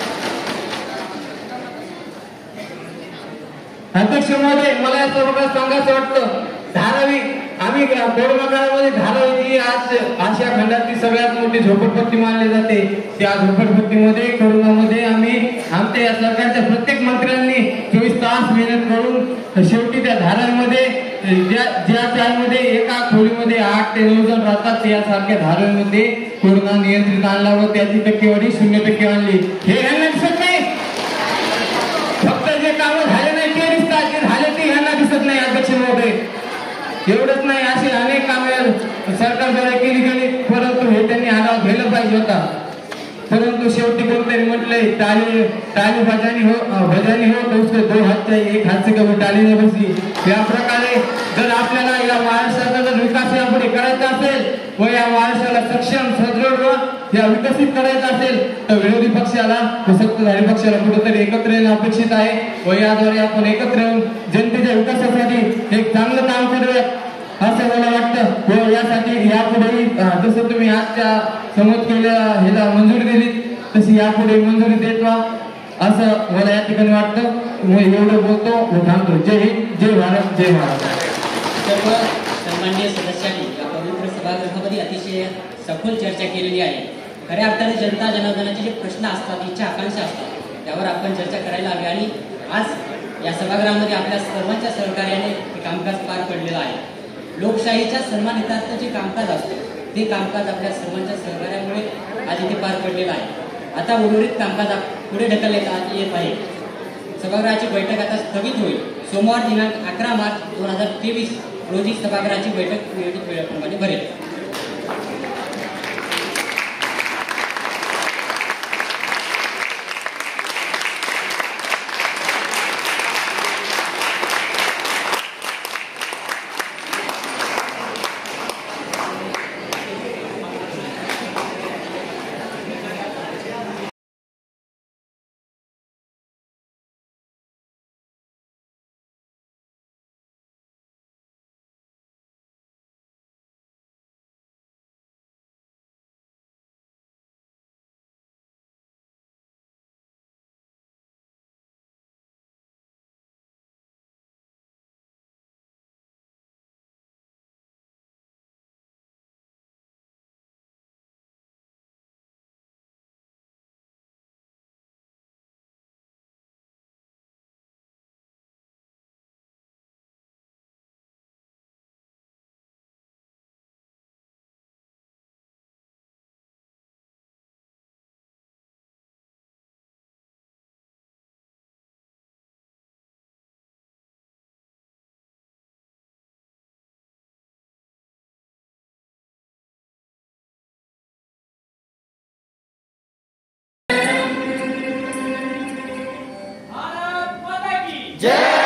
अध्यक्ष महोदय, मला या सर्व सांगायचं वाटतं, धारावी आम्ही कोरोना काळामध्ये धारावी ही आज आशिया खंडातली सगळ्यात मोठी झोपडपट्टी मानली जाते. त्या झोपडपट्टीमध्ये कोरोनामध्ये आम्ही आमच्या या सरकारच्या प्रत्येक मंत्र्यांनी 24 तास मेहनत करून शेवटी त्या धारावीमध्ये ज्या त्यामध्ये एका खोलीमध्ये 8 ते 9 जण राहतात यासारख्या धारावीमध्ये कोरोना नियंत्रित आणला व त्याची टक्केवारी 0% आणली. हे ह्यांना दिसत नाही, फक्त जे कामं झाले नाही ते दिसतात, जे झाले ते ह्यांना दिसत नाही. अध्यक्ष महोदय, एवढंच नाही, अशी अनेक कामे सरकारद्वारे केली गेली, परंतु हे त्यांनी आढावा घ्यायला पाहिजे होता. परंतु शेवटी कोणतरी म्हटलंय टाली भजानी हो तो उसके 2 हाथ चाहिए, 1 हाथ से कभी टाली नाही बसली. या प्रकारे जर आपल्याला या महाराष्ट्राचा जर विकास यापुढे करायचा असेल व या महाराष्ट्राला सक्षम, सदृढ व या विकसित करायचा असेल तर विरोधी पक्षाला व सत्ताधारी पक्षाला कुठेतरी एकत्र येणं अपेक्षित आहे व याद्वारे आपण एकत्र येऊन जनतेच्या विकासासाठी एक चांगलं काम करूयात असं मला वाटतं. व यासाठी यापुढेही जसं तुम्ही आजच्या समोर केल्या ह्याला मंजुरी दिली तशी यापुढे मंजुरी देत व्हा असं मला या ठिकाणी वाटतं. मी एवढं बोलतो व थांबतो. जय हिंद, जय भारत, जय महाराष्ट्र. सर्व सन्माननीय सदस्यांनी या पवित्र सभागृहामध्ये अतिशय सखोल चर्चा केलेली आहे. खऱ्या अर्थाने जनता जनार्दनाचे जे प्रश्न असतात, इच्छा आकांक्षा असतात त्यावर आपण चर्चा करायला हवी आणि आज या सभागृहामध्ये आपल्या सर्वांच्या सहकार्याने हे कामकाज पार पडलेलं आहे. लोकशाहीच्या सन्मानितार्थ जे कामकाज असतं ते कामकाज आपल्या सर्वांच्या सहकार्यामुळे आज इथे पार पडलेलं आहे. आता उर्वरित कामकाज पुढे ढकलण्यात येत आहे. सभागृहाची बैठक आता स्थगित होईल. सोमवार दिनांक 11 मार्च 2023 रोजी सभागृहाची बैठक नियोजित वेळेप्रमाणे भरेल. जय